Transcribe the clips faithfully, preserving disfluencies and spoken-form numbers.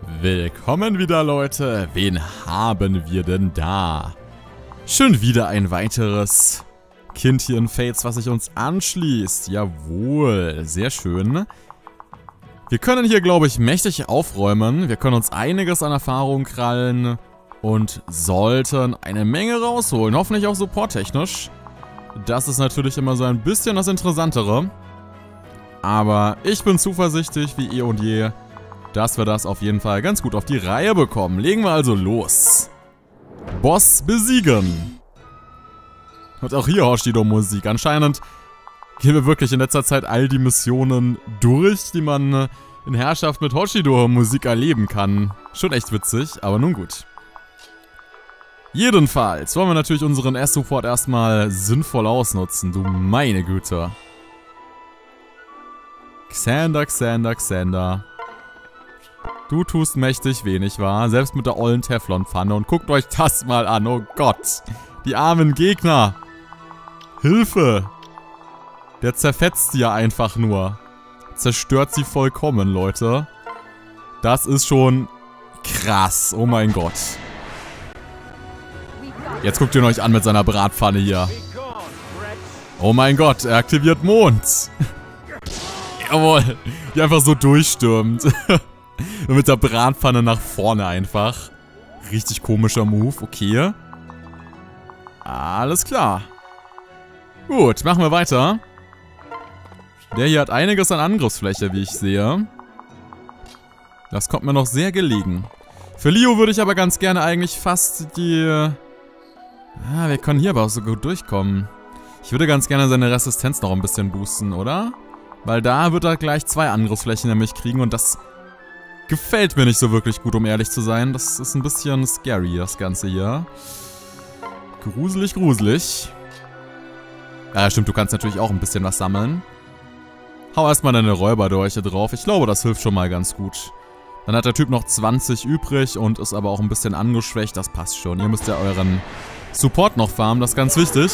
Willkommen wieder, Leute. Wen haben wir denn da? Schon wieder ein weiteres Kind hier in Fates, was sich uns anschließt. Jawohl, sehr schön. Wir können hier, glaube ich, mächtig aufräumen. Wir können uns einiges an Erfahrung krallen und sollten eine Menge rausholen. Hoffentlich auch supporttechnisch. Das ist natürlich immer so ein bisschen das Interessantere. Aber ich bin zuversichtlich, wie eh und je, dass wir das auf jeden Fall ganz gut auf die Reihe bekommen. Legen wir also los. Boss besiegen. Und auch hier Hoshido-Musik. Anscheinend gehen wir wirklich in letzter Zeit all die Missionen durch, die man in Herrschaft mit Hoshido-Musik erleben kann. Schon echt witzig, aber nun gut. Jedenfalls wollen wir natürlich unseren S-Support erstmal sinnvoll ausnutzen. Du meine Güte. Xander, Xander, Xander. Du tust mächtig wenig, wahr? Selbst mit der ollen Teflonpfanne. Und guckt euch das mal an. Oh Gott. Die armen Gegner. Hilfe. Der zerfetzt sie ja einfach nur. Zerstört sie vollkommen, Leute. Das ist schon krass. Oh mein Gott. Jetzt guckt ihr euch an mit seiner Bratpfanne hier. Oh mein Gott, er aktiviert Mond. Jawohl. Die einfach so durchstürmt. Und mit der Bratpfanne nach vorne einfach. Richtig komischer Move, okay. Alles klar. Gut, machen wir weiter. Der hier hat einiges an Angriffsfläche, wie ich sehe. Das kommt mir noch sehr gelegen. Für Leo würde ich aber ganz gerne eigentlich fast die... Ah, wir können hier aber auch so gut durchkommen. Ich würde ganz gerne seine Resistenz noch ein bisschen boosten, oder? Weil da wird er gleich zwei Angriffsflächen nämlich kriegen und das... gefällt mir nicht so wirklich gut, um ehrlich zu sein. Das ist ein bisschen scary, das Ganze hier. Gruselig, gruselig. Ja, stimmt, du kannst natürlich auch ein bisschen was sammeln. Hau erstmal deine Räuberdolche drauf. Ich glaube, das hilft schon mal ganz gut. Dann hat der Typ noch zwanzig übrig und ist aber auch ein bisschen angeschwächt. Das passt schon. Ihr müsst ja euren Support noch farmen, das ist ganz wichtig.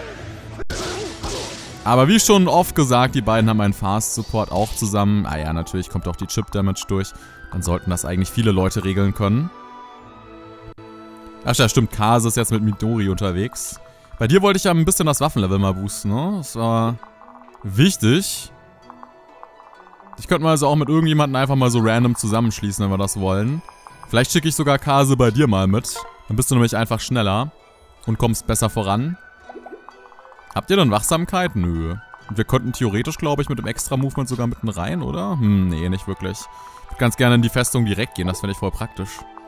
Aber wie schon oft gesagt, die beiden haben einen Fast-Support auch zusammen. Ah ja, natürlich kommt auch die Chip-Damage durch. Dann sollten das eigentlich viele Leute regeln können. Ach ja, stimmt, Kase ist jetzt mit Midori unterwegs. Bei dir wollte ich ja ein bisschen das Waffenlevel mal boosten, ne? Das war wichtig. Ich könnte mal also auch mit irgendjemandem einfach mal so random zusammenschließen, wenn wir das wollen. Vielleicht schicke ich sogar Kase bei dir mal mit. Dann bist du nämlich einfach schneller und kommst besser voran. Habt ihr dann Wachsamkeit? Nö. Und wir könnten theoretisch, glaube ich, mit dem Extra-Movement sogar mitten rein, oder? Hm, nee, nicht wirklich. Ich würde ganz gerne in die Festung direkt gehen, das finde ich voll praktisch.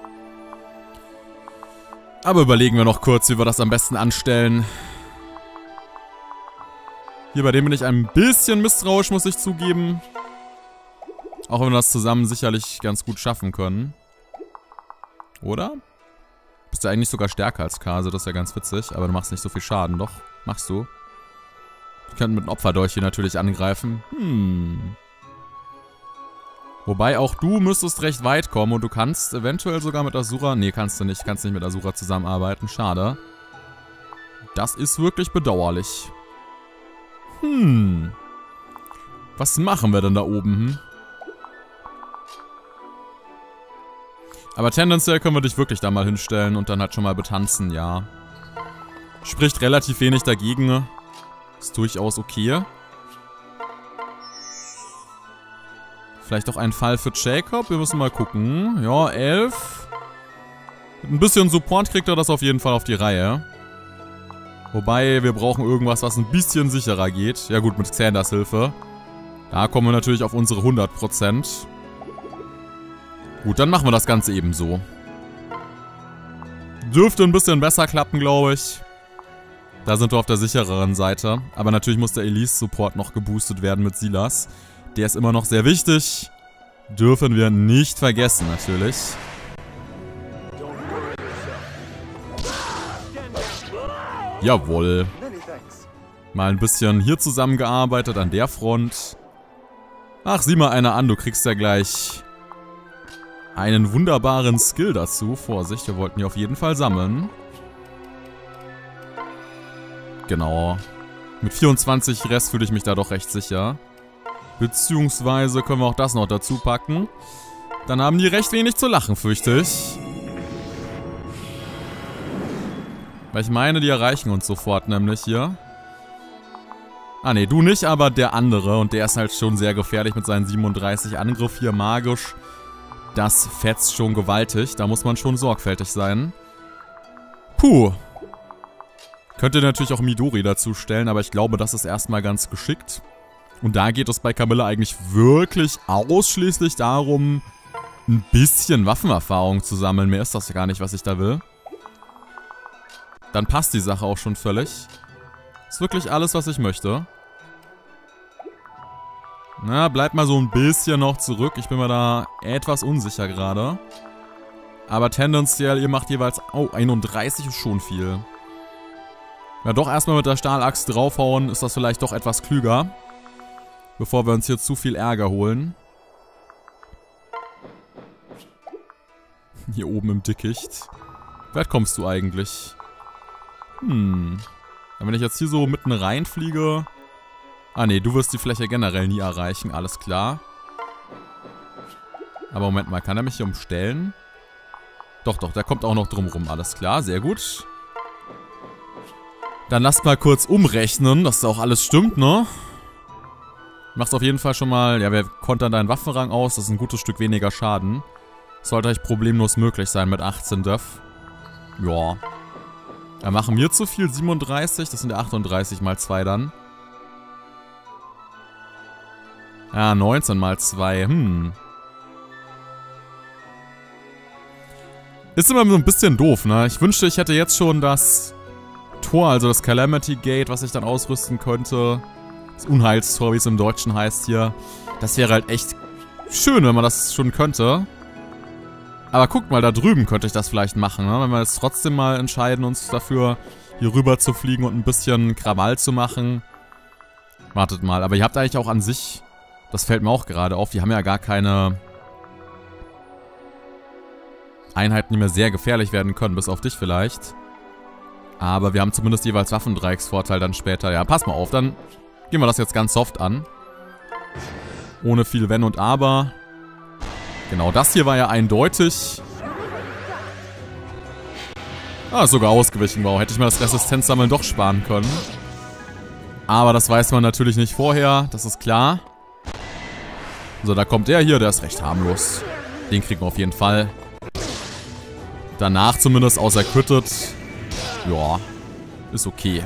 Aber überlegen wir noch kurz, wie wir das am besten anstellen. Hier, bei dem bin ich ein bisschen misstrauisch, muss ich zugeben. Auch wenn wir das zusammen sicherlich ganz gut schaffen können. Oder? Bist du eigentlich sogar stärker als Kase, das ist ja ganz witzig. Aber du machst nicht so viel Schaden, doch. Machst du. Ich könnte mit einem Opferdolch hier natürlich angreifen. Hm. Wobei auch du müsstest recht weit kommen und du kannst eventuell sogar mit Asura... Nee, kannst du nicht. Kannst nicht mit Asura zusammenarbeiten. Schade. Das ist wirklich bedauerlich. Hm. Was machen wir denn da oben, hm? Aber tendenziell können wir dich wirklich da mal hinstellen und dann halt schon mal betanzen, ja. Spricht relativ wenig dagegen. Ist durchaus okay. Vielleicht auch ein Fall für Jacob. Wir müssen mal gucken. Ja, elf. Mit ein bisschen Support kriegt er das auf jeden Fall auf die Reihe. Wobei, wir brauchen irgendwas, was ein bisschen sicherer geht. Ja gut, mit Xanders Hilfe. Da kommen wir natürlich auf unsere hundert Prozent. Gut, dann machen wir das Ganze eben so. Dürfte ein bisschen besser klappen, glaube ich. Da sind wir auf der sichereren Seite. Aber natürlich muss der Elise-Support noch geboostet werden mit Silas. Der ist immer noch sehr wichtig. Dürfen wir nicht vergessen, natürlich. Jawohl. Mal ein bisschen hier zusammengearbeitet an der Front. Ach, sieh mal einer an, du kriegst ja gleich einen wunderbaren Skill dazu. Vorsicht, wir wollten hier auf jeden Fall sammeln. Genau. Mit vierundzwanzig Rest fühle ich mich da doch recht sicher. Beziehungsweise können wir auch das noch dazu packen. Dann haben die recht wenig zu lachen, fürchte ich. Weil ich meine, die erreichen uns sofort nämlich hier. Ah ne, du nicht, aber der andere. Und der ist halt schon sehr gefährlich mit seinen siebenunddreißig Angriff hier magisch. Das fetzt schon gewaltig. Da muss man schon sorgfältig sein. Puh. Könnte natürlich auch Midori dazu stellen, aber ich glaube, das ist erstmal ganz geschickt. Und da geht es bei Camilla eigentlich wirklich ausschließlich darum, ein bisschen Waffenerfahrung zu sammeln. Mehr ist das ja gar nicht, was ich da will. Dann passt die Sache auch schon völlig. Ist wirklich alles, was ich möchte. Na, bleibt mal so ein bisschen noch zurück. Ich bin mir da etwas unsicher gerade. Aber tendenziell, ihr macht jeweils... Oh, einunddreißig ist schon viel. Ja, doch erstmal mit der Stahlaxt draufhauen, ist das vielleicht doch etwas klüger. Bevor wir uns hier zu viel Ärger holen. Hier oben im Dickicht. Wie weit kommst du eigentlich? Hm. Wenn ich jetzt hier so mitten reinfliege... Ah ne, du wirst die Fläche generell nie erreichen, alles klar. Aber Moment mal, kann er mich hier umstellen? Doch, doch, der kommt auch noch drumrum, alles klar, sehr gut. Dann lasst mal kurz umrechnen, dass da auch alles stimmt, ne? Machst auf jeden Fall schon mal... Ja, wir kontern deinen Waffenrang aus, das ist ein gutes Stück weniger Schaden. Sollte euch problemlos möglich sein mit achtzehn Def. Ja. Ja, machen wir zu viel, siebenunddreißig, das sind ja achtunddreißig mal zwei dann. Ja, neunzehn mal zwei, hm. Ist immer so ein bisschen doof, ne? Ich wünschte, ich hätte jetzt schon das Tor, also das Calamity Gate, was ich dann ausrüsten könnte. Das Unheilstor, wie es im Deutschen heißt hier. Das wäre halt echt schön, wenn man das schon könnte. Aber guckt mal, da drüben könnte ich das vielleicht machen, ne? Wenn wir jetzt trotzdem mal entscheiden, uns dafür hier rüber zu fliegen und ein bisschen Krawall zu machen. Wartet mal, aber ihr habt eigentlich auch an sich... Das fällt mir auch gerade auf. Die haben ja gar keine Einheiten, die mir sehr gefährlich werden können. Bis auf dich vielleicht. Aber wir haben zumindest jeweils Waffendreiecksvorteil dann später. Ja, pass mal auf. Dann gehen wir das jetzt ganz soft an. Ohne viel Wenn und Aber. Genau, das hier war ja eindeutig. Ah, ist sogar ausgewichen. Wow, hätte ich mir das Resistenzsammeln doch sparen können. Aber das weiß man natürlich nicht vorher. Das ist klar. So, da kommt der hier, der ist recht harmlos. Den kriegen wir auf jeden Fall. Danach zumindest, außer critted. Ja, ist okay.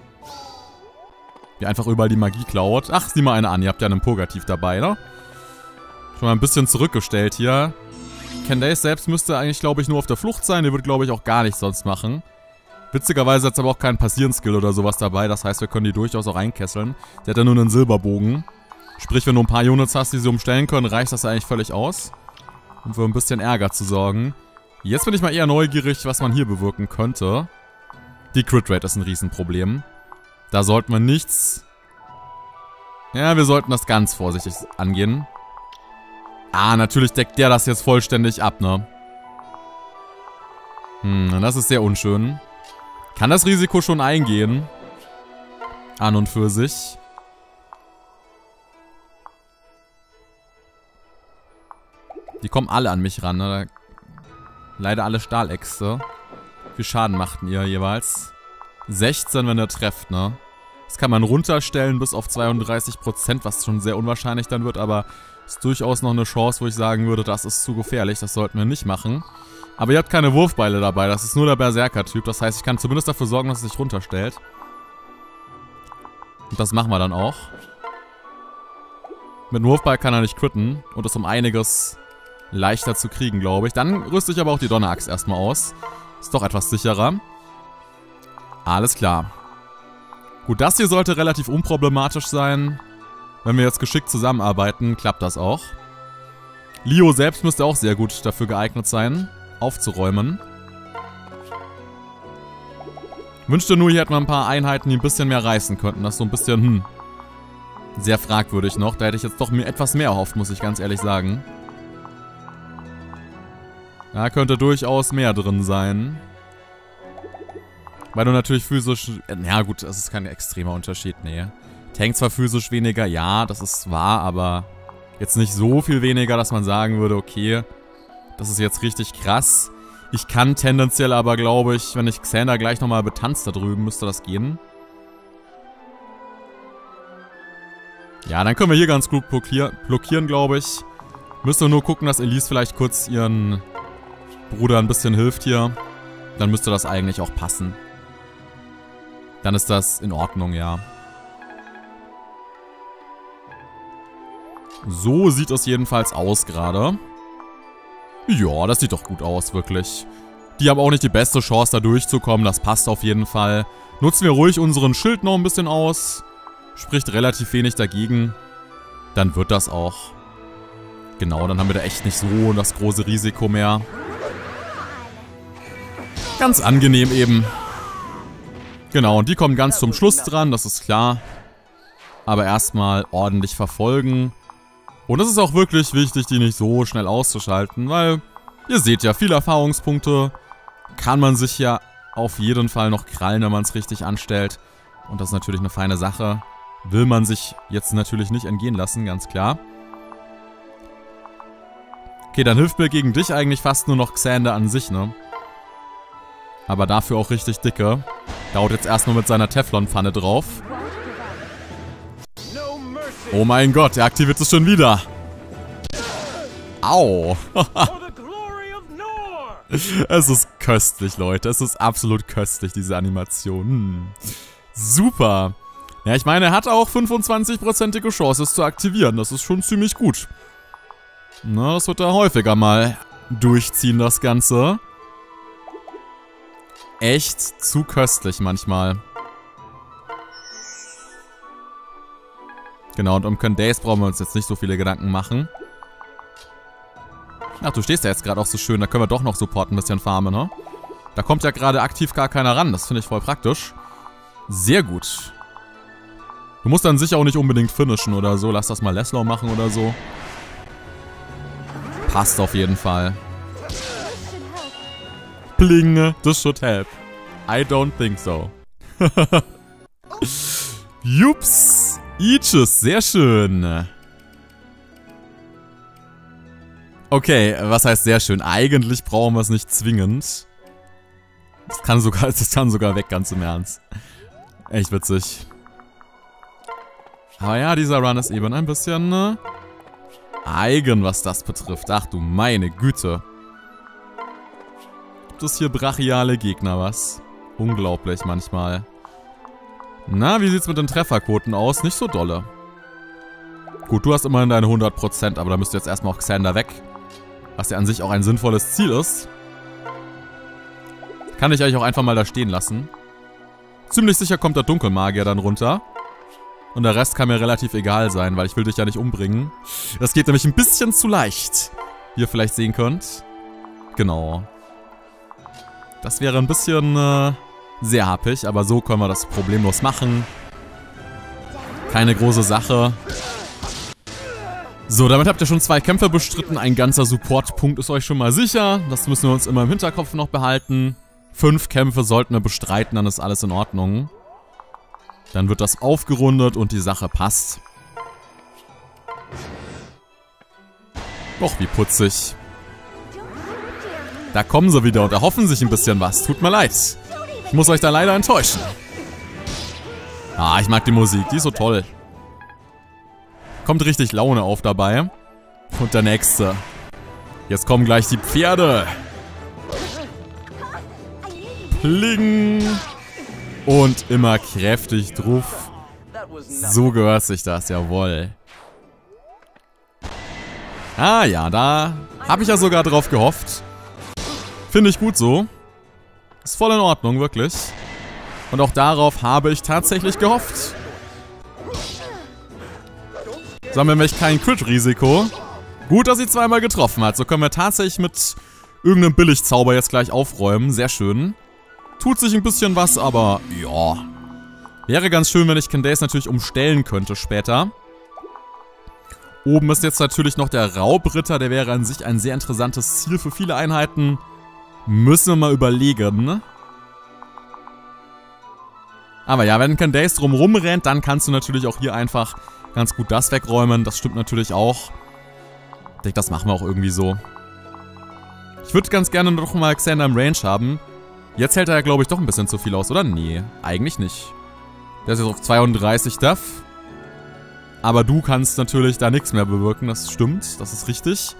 Wie einfach überall die Magie klaut. Ach, sieh mal eine an, ihr habt ja einen Purgativ dabei, ne? Schon mal ein bisschen zurückgestellt hier. Candace selbst müsste eigentlich, glaube ich, nur auf der Flucht sein. Der wird, glaube ich, auch gar nichts sonst machen. Witzigerweise hat sie aber auch keinen Passieren-Skill oder sowas dabei. Das heißt, wir können die durchaus auch einkesseln. Sie hat ja nur einen Silberbogen. Sprich, wenn du ein paar Units hast, die sie umstellen können, reicht das eigentlich völlig aus. Um für ein bisschen Ärger zu sorgen. Jetzt bin ich mal eher neugierig, was man hier bewirken könnte. Die Crit-Rate ist ein Riesenproblem. Da sollten wir nichts... Ja, wir sollten das ganz vorsichtig angehen. Ah, natürlich deckt der das jetzt vollständig ab, ne? Hm, das ist sehr unschön. Kann das Risiko schon eingehen? An und für sich. Die kommen alle an mich ran, ne? Leider alle Stahläxte. Wie viel Schaden machten ihr jeweils? sechzehn, wenn ihr trefft, ne? Das kann man runterstellen bis auf zweiunddreißig Prozent, was schon sehr unwahrscheinlich dann wird, aber ist durchaus noch eine Chance, wo ich sagen würde, das ist zu gefährlich, das sollten wir nicht machen. Aber ihr habt keine Wurfbeile dabei, das ist nur der Berserker-Typ, das heißt, ich kann zumindest dafür sorgen, dass es sich runterstellt. Und das machen wir dann auch. Mit dem Wurfball kann er nicht critten und ist um einiges leichter zu kriegen, glaube ich. Dann rüste ich aber auch die Donneraxt erstmal aus. Ist doch etwas sicherer. Alles klar. Gut, das hier sollte relativ unproblematisch sein. Wenn wir jetzt geschickt zusammenarbeiten, klappt das auch. Leo selbst müsste auch sehr gut dafür geeignet sein, aufzuräumen. Wünschte nur, hier hätten wir ein paar Einheiten, die ein bisschen mehr reißen könnten. Das ist so ein bisschen, hm, sehr fragwürdig noch. Da hätte ich jetzt doch mir etwas mehr erhofft, muss ich ganz ehrlich sagen. Da könnte durchaus mehr drin sein. Weil du natürlich physisch... Ja gut, das ist kein extremer Unterschied, nee. Tank zwar physisch weniger, ja, das ist wahr, aber Jetzt nicht so viel weniger, dass man sagen würde, okay, das ist jetzt richtig krass. Ich kann tendenziell aber, glaube ich, wenn ich Xander gleich nochmal betanzt da drüben, müsste das gehen. Ja, dann können wir hier ganz gut blockier blockieren, glaube ich. Müsste nur gucken, dass Elise vielleicht kurz ihren Bruder ein bisschen hilft hier. Dann müsste das eigentlich auch passen. Dann ist das in Ordnung, ja. So sieht es jedenfalls aus gerade. Ja, das sieht doch gut aus, wirklich. Die haben auch nicht die beste Chance, da durchzukommen. Das passt auf jeden Fall. Nutzen wir ruhig unseren Schild noch ein bisschen aus. Spricht relativ wenig dagegen. Dann wird das auch. Genau, dann haben wir da echt nicht so das große Risiko mehr. Ganz angenehm eben. Genau, und die kommen ganz zum Schluss dran, das ist klar. Aber erstmal ordentlich verfolgen. Und es ist auch wirklich wichtig, die nicht so schnell auszuschalten, weil ihr seht ja, viele Erfahrungspunkte kann man sich ja auf jeden Fall noch krallen, wenn man es richtig anstellt. Und das ist natürlich eine feine Sache. Will man sich jetzt natürlich nicht entgehen lassen, ganz klar. Okay, dann hilft mir gegen dich eigentlich fast nur noch Xander an sich, ne? Aber dafür auch richtig dicke. Der haut jetzt erstmal mit seiner Teflonpfanne drauf. Oh mein Gott, er aktiviert es schon wieder. Au. Es ist köstlich, Leute. Es ist absolut köstlich, diese Animation. Hm. Super. Ja, ich meine, er hat auch fünfundzwanzig-prozentige Chance, es zu aktivieren. Das ist schon ziemlich gut. Na, das wird er häufiger mal durchziehen, das Ganze. Echt zu köstlich manchmal. Genau, und um Candace brauchen wir uns jetzt nicht so viele Gedanken machen. Ach, du stehst ja jetzt gerade auch so schön. Da können wir doch noch Support ein bisschen farmen, ne? Da kommt ja gerade aktiv gar keiner ran. Das finde ich voll praktisch. Sehr gut. Du musst dann sicher auch nicht unbedingt finishen oder so. Lass das mal Leslau machen oder so. Passt auf jeden Fall. Pling, this should help. I don't think so. Jups. Aegis, sehr schön. Okay, was heißt sehr schön? Eigentlich brauchen wir es nicht zwingend. Das kann sogar, das kann sogar weg, ganz im Ernst. Echt witzig. Aber ja, dieser Run ist eben ein bisschen äh, eigen, was das betrifft. Ach du meine Güte. Gibt es hier brachiale Gegner, was? Unglaublich manchmal. Na, wie sieht's mit den Trefferquoten aus? Nicht so dolle. Gut, du hast immerhin deine hundert Prozent, aber da müsste jetzt erstmal auch Xander weg. Was ja an sich auch ein sinnvolles Ziel ist. Kann ich eigentlich auch einfach mal da stehen lassen. Ziemlich sicher kommt der Dunkelmagier dann runter. Und der Rest kann mir relativ egal sein, weil ich will dich ja nicht umbringen. Das geht nämlich ein bisschen zu leicht. Wie ihr vielleicht sehen könnt. Genau. Das wäre ein bisschen äh, sehr happig, aber so können wir das problemlos machen. Keine große Sache. So, damit habt ihr schon zwei Kämpfe bestritten. Ein ganzer Supportpunkt ist euch schon mal sicher. Das müssen wir uns immer im Hinterkopf noch behalten. Fünf Kämpfe sollten wir bestreiten, dann ist alles in Ordnung. Dann wird das aufgerundet und die Sache passt. Och, wie putzig. Da kommen sie wieder und erhoffen sich ein bisschen was. Tut mir leid. Ich muss euch da leider enttäuschen. Ah, ich mag die Musik. Die ist so toll. Kommt richtig Laune auf dabei. Und der nächste. Jetzt kommen gleich die Pferde. Pling. Und immer kräftig drauf. So gehört sich das, jawohl. Ah ja, da habe ich ja sogar drauf gehofft. Finde ich gut so. Ist voll in Ordnung, wirklich. Und auch darauf habe ich tatsächlich gehofft. So haben wir nämlich kein Crit-Risiko. Gut, dass sie zweimal getroffen hat. So können wir tatsächlich mit irgendeinem Billigzauber jetzt gleich aufräumen. Sehr schön. Tut sich ein bisschen was, aber ja. Wäre ganz schön, wenn ich Candace natürlich umstellen könnte später. Oben ist jetzt natürlich noch der Raubritter. Der wäre an sich ein sehr interessantes Ziel für viele Einheiten. Müssen wir mal überlegen. Aber ja, wenn Candace drumrum rennt, dann kannst du natürlich auch hier einfach ganz gut das wegräumen. Das stimmt natürlich auch. Ich denke, das machen wir auch irgendwie so. Ich würde ganz gerne noch mal Xander im Range haben. Jetzt hält er ja, glaube ich, doch ein bisschen zu viel aus, oder? Nee, eigentlich nicht. Der ist jetzt auf zweiunddreißig Def. Aber du kannst natürlich da nichts mehr bewirken, das stimmt, das ist richtig.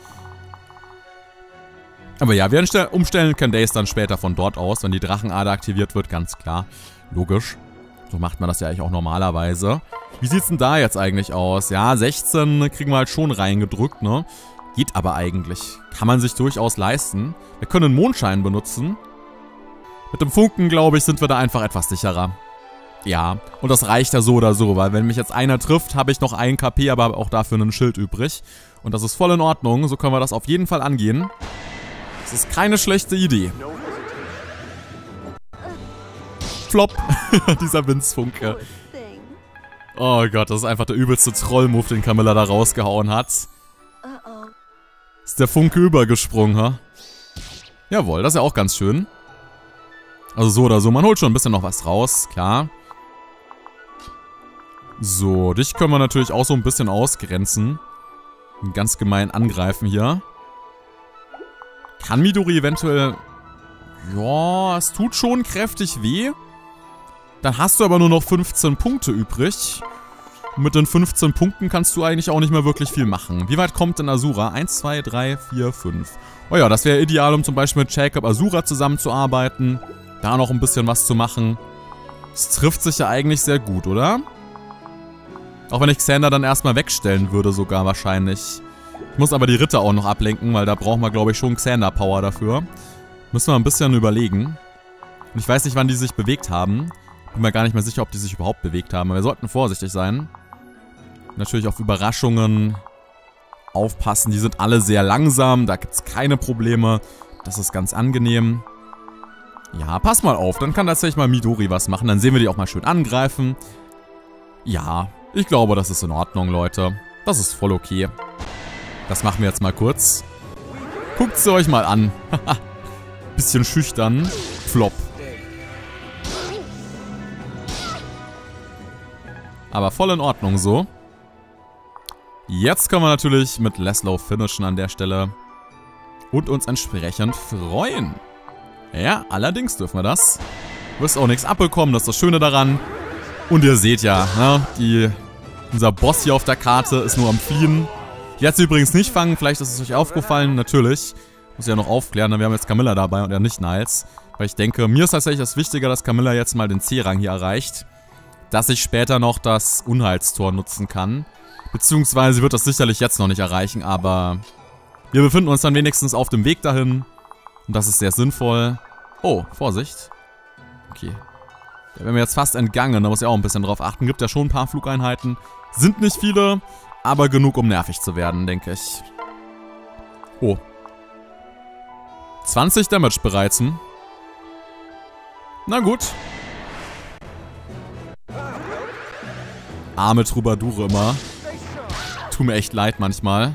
Aber ja, wir umstellen Candace dann später von dort aus, wenn die Drachenader aktiviert wird, ganz klar. Logisch. So macht man das ja eigentlich auch normalerweise. Wie sieht's denn da jetzt eigentlich aus? Ja, sechzehn kriegen wir halt schon reingedrückt, ne? Geht aber eigentlich. Kann man sich durchaus leisten. Wir können Mondschein benutzen. Mit dem Funken, glaube ich, sind wir da einfach etwas sicherer. Ja, und das reicht ja so oder so, weil wenn mich jetzt einer trifft, habe ich noch ein K P, aber auch dafür einen Schild übrig. Und das ist voll in Ordnung, so können wir das auf jeden Fall angehen. Das ist keine schlechte Idee. Flop, dieser Winzfunke. Oh Gott, das ist einfach der übelste Troll-Move, den Camilla da rausgehauen hat. Ist der Funke übergesprungen, ha? Jawohl, das ist ja auch ganz schön. Also so oder so, man holt schon ein bisschen noch was raus, klar. So, dich können wir natürlich auch so ein bisschen ausgrenzen. Ganz gemein angreifen hier. Kann Midori eventuell... Ja, es tut schon kräftig weh. Dann hast du aber nur noch fünfzehn Punkte übrig. Und mit den fünfzehn Punkten kannst du eigentlich auch nicht mehr wirklich viel machen. Wie weit kommt denn Asura? eins, zwei, drei, vier, fünf. Oh ja, das wäre ideal, um zum Beispiel mit Jacob Asura zusammenzuarbeiten. Da noch ein bisschen was zu machen. Das trifft sich ja eigentlich sehr gut, oder? Auch wenn ich Xander dann erstmal wegstellen würde sogar wahrscheinlich. Ich muss aber die Ritter auch noch ablenken, weil da brauchen wir, glaube ich, schon Xander-Power dafür. Müssen wir ein bisschen überlegen. Und ich weiß nicht, wann die sich bewegt haben. Bin mir gar nicht mehr sicher, ob die sich überhaupt bewegt haben. Aber wir sollten vorsichtig sein. Natürlich auf Überraschungen aufpassen. Die sind alle sehr langsam. Da gibt es keine Probleme. Das ist ganz angenehm. Ja, pass mal auf. Dann kann tatsächlich mal Midori was machen. Dann sehen wir die auch mal schön angreifen. Ja, ich glaube, das ist in Ordnung, Leute. Das ist voll okay. Das machen wir jetzt mal kurz. Guckt sie euch mal an. Bisschen schüchtern. Flop. Aber voll in Ordnung so. Jetzt können wir natürlich mit Laszlo finishen an der Stelle. Und uns entsprechend freuen. Ja, allerdings dürfen wir das. Du wirst auch nichts abbekommen, das ist das Schöne daran. Und ihr seht ja, ne, die, unser Boss hier auf der Karte ist nur am Fliehen. Die hat sie übrigens nicht fangen, vielleicht ist es euch aufgefallen, natürlich. Muss ich ja noch aufklären, wir haben jetzt Camilla dabei und er nicht Niles. Weil ich denke, mir ist tatsächlich das Wichtiger, dass Camilla jetzt mal den C-Rang hier erreicht. Dass ich später noch das Unheilstor nutzen kann. Beziehungsweise sie wird das sicherlich jetzt noch nicht erreichen, aber wir befinden uns dann wenigstens auf dem Weg dahin. Und das ist sehr sinnvoll. Oh, Vorsicht. Okay. Da wären wir jetzt fast entgangen, da muss ich auch ein bisschen drauf achten. Gibt ja schon ein paar Flugeinheiten. Sind nicht viele, aber genug, um nervig zu werden, denke ich. Oh. zwanzig Damage bereits. Hm? Na gut. Arme Troubadoure immer. Tut mir echt leid manchmal.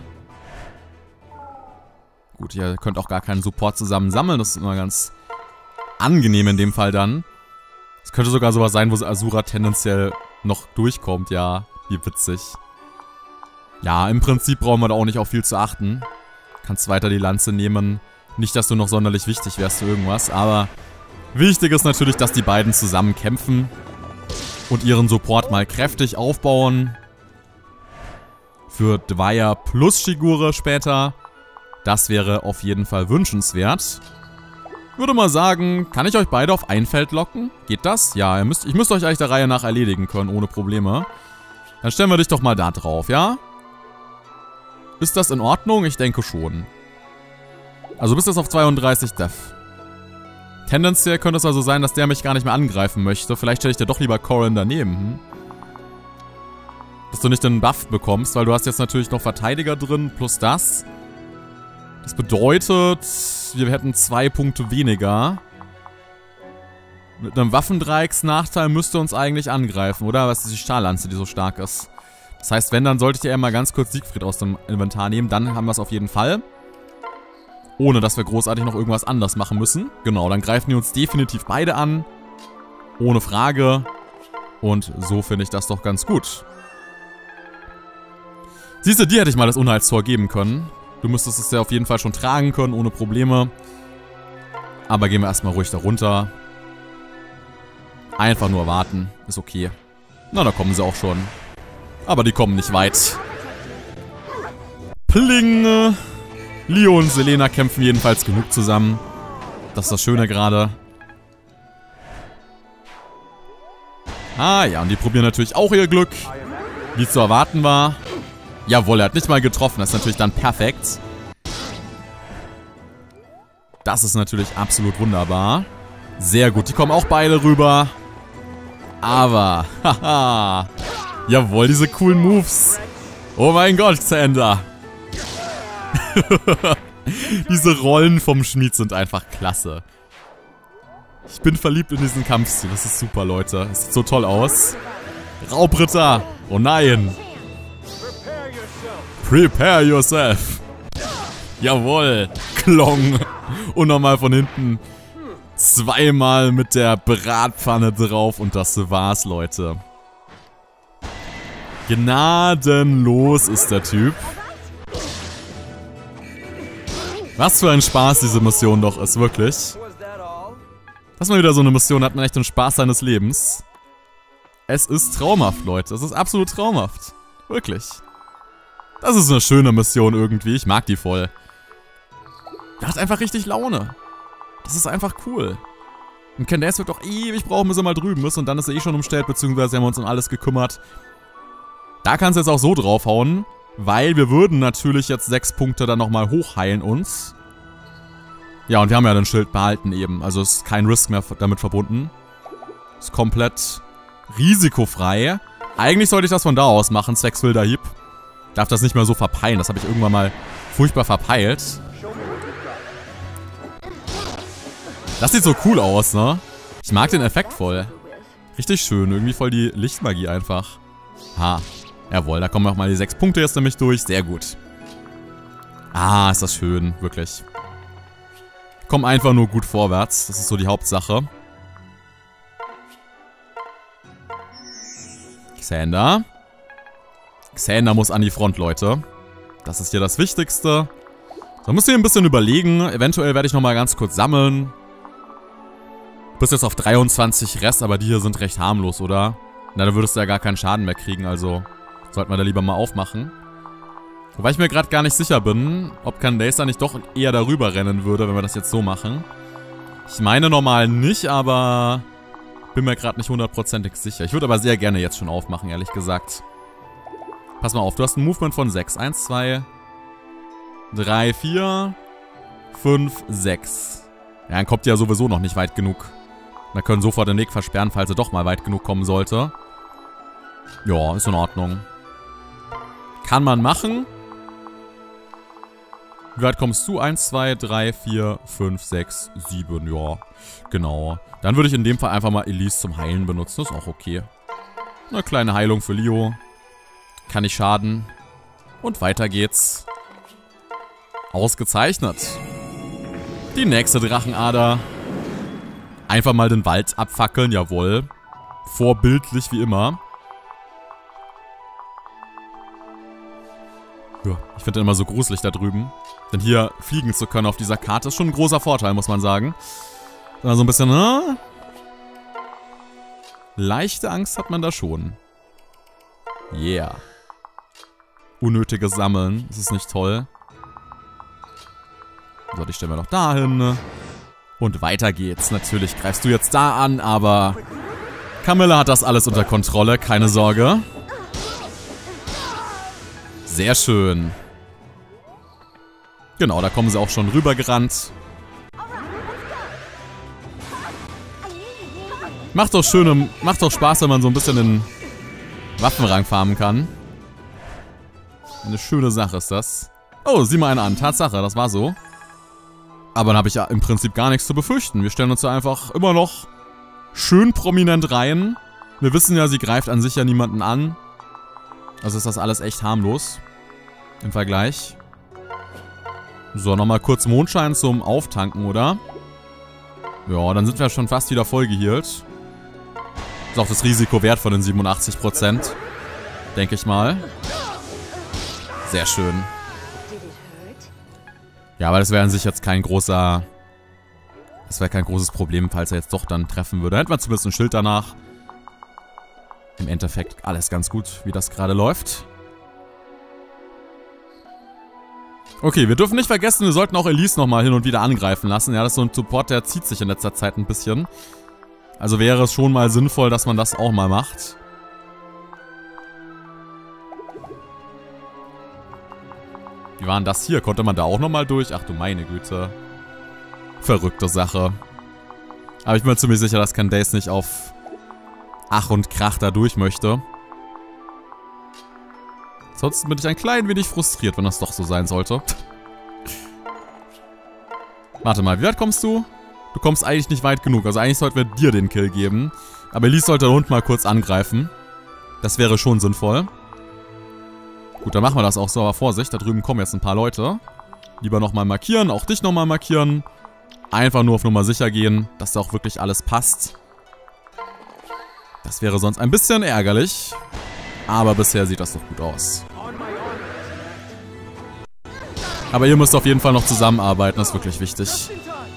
Gut, ihr könnt auch gar keinen Support zusammen sammeln. Das ist immer ganz angenehm in dem Fall dann. Es könnte sogar sowas sein, wo Asura tendenziell noch durchkommt. Ja, wie witzig. Ja, im Prinzip brauchen wir da auch nicht auf viel zu achten. Kannst weiter die Lanze nehmen. Nicht, dass du noch sonderlich wichtig wärst für irgendwas. Aber wichtig ist natürlich, dass die beiden zusammen kämpfen. Und ihren Support mal kräftig aufbauen. Für Dwyer plus Shigure später. Das wäre auf jeden Fall wünschenswert. Würde mal sagen, kann ich euch beide auf ein Feld locken? Geht das? Ja, ihr müsst, ich müsste euch eigentlich der Reihe nach erledigen können, ohne Probleme. Dann stellen wir dich doch mal da drauf, ja? Ist das in Ordnung? Ich denke schon. Also bist du jetzt auf zweiunddreißig Def. Tendenziell könnte es also sein, dass der mich gar nicht mehr angreifen möchte. Vielleicht stelle ich dir doch lieber Corrin daneben. Hm? Dass du nicht den Buff bekommst, weil du hast jetzt natürlich noch Verteidiger drin, plus das. Das bedeutet, wir hätten zwei Punkte weniger. Mit einem Waffendreiecksnachteil müsste uns eigentlich angreifen, oder? Was ist die Stahllanze, die so stark ist? Das heißt, wenn, dann sollte ich ja mal ganz kurz Siegfried aus dem Inventar nehmen. Dann haben wir es auf jeden Fall. Ohne, dass wir großartig noch irgendwas anders machen müssen. Genau, dann greifen die uns definitiv beide an. Ohne Frage. Und so finde ich das doch ganz gut. Siehst du, dir hätte ich mal das Unheilstor geben können. Du müsstest es ja auf jeden Fall schon tragen können, ohne Probleme. Aber gehen wir erstmal ruhig da runter. Einfach nur warten. Ist okay. Na, da kommen sie auch schon. Aber die kommen nicht weit. Pling! Leo und Selena kämpfen jedenfalls genug zusammen. Das ist das Schöne gerade. Ah ja, und die probieren natürlich auch ihr Glück. Wie es zu erwarten war. Jawohl, er hat nicht mal getroffen. Das ist natürlich dann perfekt. Das ist natürlich absolut wunderbar. Sehr gut, die kommen auch beide rüber. Aber, haha. Jawohl, diese coolen Moves. Oh mein Gott, Xander. Diese Rollen vom Schmied sind einfach klasse. Ich bin verliebt in diesen Kampfstil. Das ist super, Leute. Das sieht so toll aus. Raubritter. Oh nein. Prepare yourself. Jawohl. Klong. Und nochmal von hinten. Zweimal mit der Bratpfanne drauf. Und das war's, Leute. Gnadenlos ist der Typ. Was für ein Spaß diese Mission doch ist, wirklich. Dass man wieder so eine Mission hat, man echt den Spaß seines Lebens. Es ist traumhaft, Leute. Es ist absolut traumhaft. Wirklich. Das ist eine schöne Mission irgendwie. Ich mag die voll. Die hat einfach richtig Laune. Das ist einfach cool. Und Candace wird doch ewig brauchen, bis er mal drüben ist. Und dann ist er eh schon umstellt, beziehungsweise haben wir uns um alles gekümmert. Da kannst du jetzt auch so draufhauen. Weil wir würden natürlich jetzt sechs Punkte dann nochmal hochheilen uns. Ja, und wir haben ja den Schild behalten eben. Also ist kein Risk mehr damit verbunden. Ist komplett risikofrei. Eigentlich sollte ich das von da aus machen, zwecks wilder Hieb. Darf das nicht mehr so verpeilen. Das habe ich irgendwann mal furchtbar verpeilt. Das sieht so cool aus, ne? Ich mag den Effekt voll. Richtig schön. Irgendwie voll die Lichtmagie einfach. Ha. Jawohl, da kommen auch mal die sechs Punkte jetzt nämlich durch. Sehr gut. Ah, ist das schön. Wirklich. Kommen einfach nur gut vorwärts. Das ist so die Hauptsache. Xander. Xander muss an die Front, Leute. Das ist hier das Wichtigste. So, müsst ihr ein bisschen überlegen. Eventuell werde ich nochmal ganz kurz sammeln. Bis jetzt auf dreiundzwanzig Rest, aber die hier sind recht harmlos, oder? Na, dann würdest du ja gar keinen Schaden mehr kriegen, also sollten wir da lieber mal aufmachen. Wobei ich mir gerade gar nicht sicher bin, ob Candace da nicht doch eher darüber rennen würde, wenn wir das jetzt so machen. Ich meine normal nicht, aber bin mir gerade nicht hundertprozentig sicher. Ich würde aber sehr gerne jetzt schon aufmachen, ehrlich gesagt. Pass mal auf, du hast ein Movement von sechs. eins, zwei, drei, vier, fünf, sechs. Ja, dann kommt ihr ja sowieso noch nicht weit genug. Da können sofort den Weg versperren, falls er doch mal weit genug kommen sollte. Ja, ist in Ordnung. Kann man machen. Wie weit kommst du? eins, zwei, drei, vier, fünf, sechs, sieben. Ja, genau. Dann würde ich in dem Fall einfach mal Elise zum Heilen benutzen. Das ist auch okay. Eine kleine Heilung für Leo. Kann nicht schaden. Und weiter geht's. Ausgezeichnet. Die nächste Drachenader. Einfach mal den Wald abfackeln, jawohl. Vorbildlich wie immer. Ja, ich finde den immer so gruselig da drüben. Denn hier fliegen zu können auf dieser Karte ist schon ein großer Vorteil, muss man sagen. Dann so ein bisschen, ne? Leichte Angst hat man da schon. Yeah. Unnötiges Sammeln, das ist nicht toll. So, die stellen wir noch dahin. Und weiter geht's. Natürlich greifst du jetzt da an, aber Camilla hat das alles unter Kontrolle, keine Sorge. Sehr schön. Genau, da kommen sie auch schon rübergerannt. Macht doch schöne, macht doch Spaß, wenn man so ein bisschen den Waffenrang farmen kann. Eine schöne Sache ist das. Oh, sieh mal einen an. Tatsache, das war so. Aber dann habe ich ja im Prinzip gar nichts zu befürchten. Wir stellen uns da einfach immer noch schön prominent rein. Wir wissen ja, sie greift an sich ja niemanden an. Also ist das alles echt harmlos. Im Vergleich. So, nochmal kurz Mondschein zum Auftanken, oder? Ja, dann sind wir schon fast wieder voll gehealt. Ist auch das Risiko wert von den siebenundachtzig Prozent. Denke ich mal. Sehr schön. Ja, aber das wäre an sich jetzt kein großer... Das wäre kein großes Problem, falls er jetzt doch dann treffen würde. Hätten wir zumindest ein Schild danach. Im Endeffekt alles ganz gut, wie das gerade läuft. Okay, wir dürfen nicht vergessen, wir sollten auch Elise nochmal hin und wieder angreifen lassen. Ja, das ist so ein Support, der zieht sich in letzter Zeit ein bisschen. Also wäre es schon mal sinnvoll, dass man das auch mal macht. Wie war denn das hier? Konnte man da auch nochmal durch? Ach du meine Güte. Verrückte Sache. Aber ich bin mir ziemlich sicher, dass Candace nicht auf Ach und Krach da durch möchte. Ansonsten bin ich ein klein wenig frustriert, wenn das doch so sein sollte. Warte mal, wie weit kommst du? Du kommst eigentlich nicht weit genug. Also eigentlich sollten wir dir den Kill geben. Aber Elise sollte da unten mal kurz angreifen. Das wäre schon sinnvoll. Gut, dann machen wir das auch so. Aber Vorsicht, da drüben kommen jetzt ein paar Leute. Lieber nochmal markieren, auch dich nochmal markieren. Einfach nur auf Nummer sicher gehen, dass da auch wirklich alles passt. Das wäre sonst ein bisschen ärgerlich. Aber bisher sieht das doch gut aus. Aber ihr müsst auf jeden Fall noch zusammenarbeiten, das ist wirklich wichtig.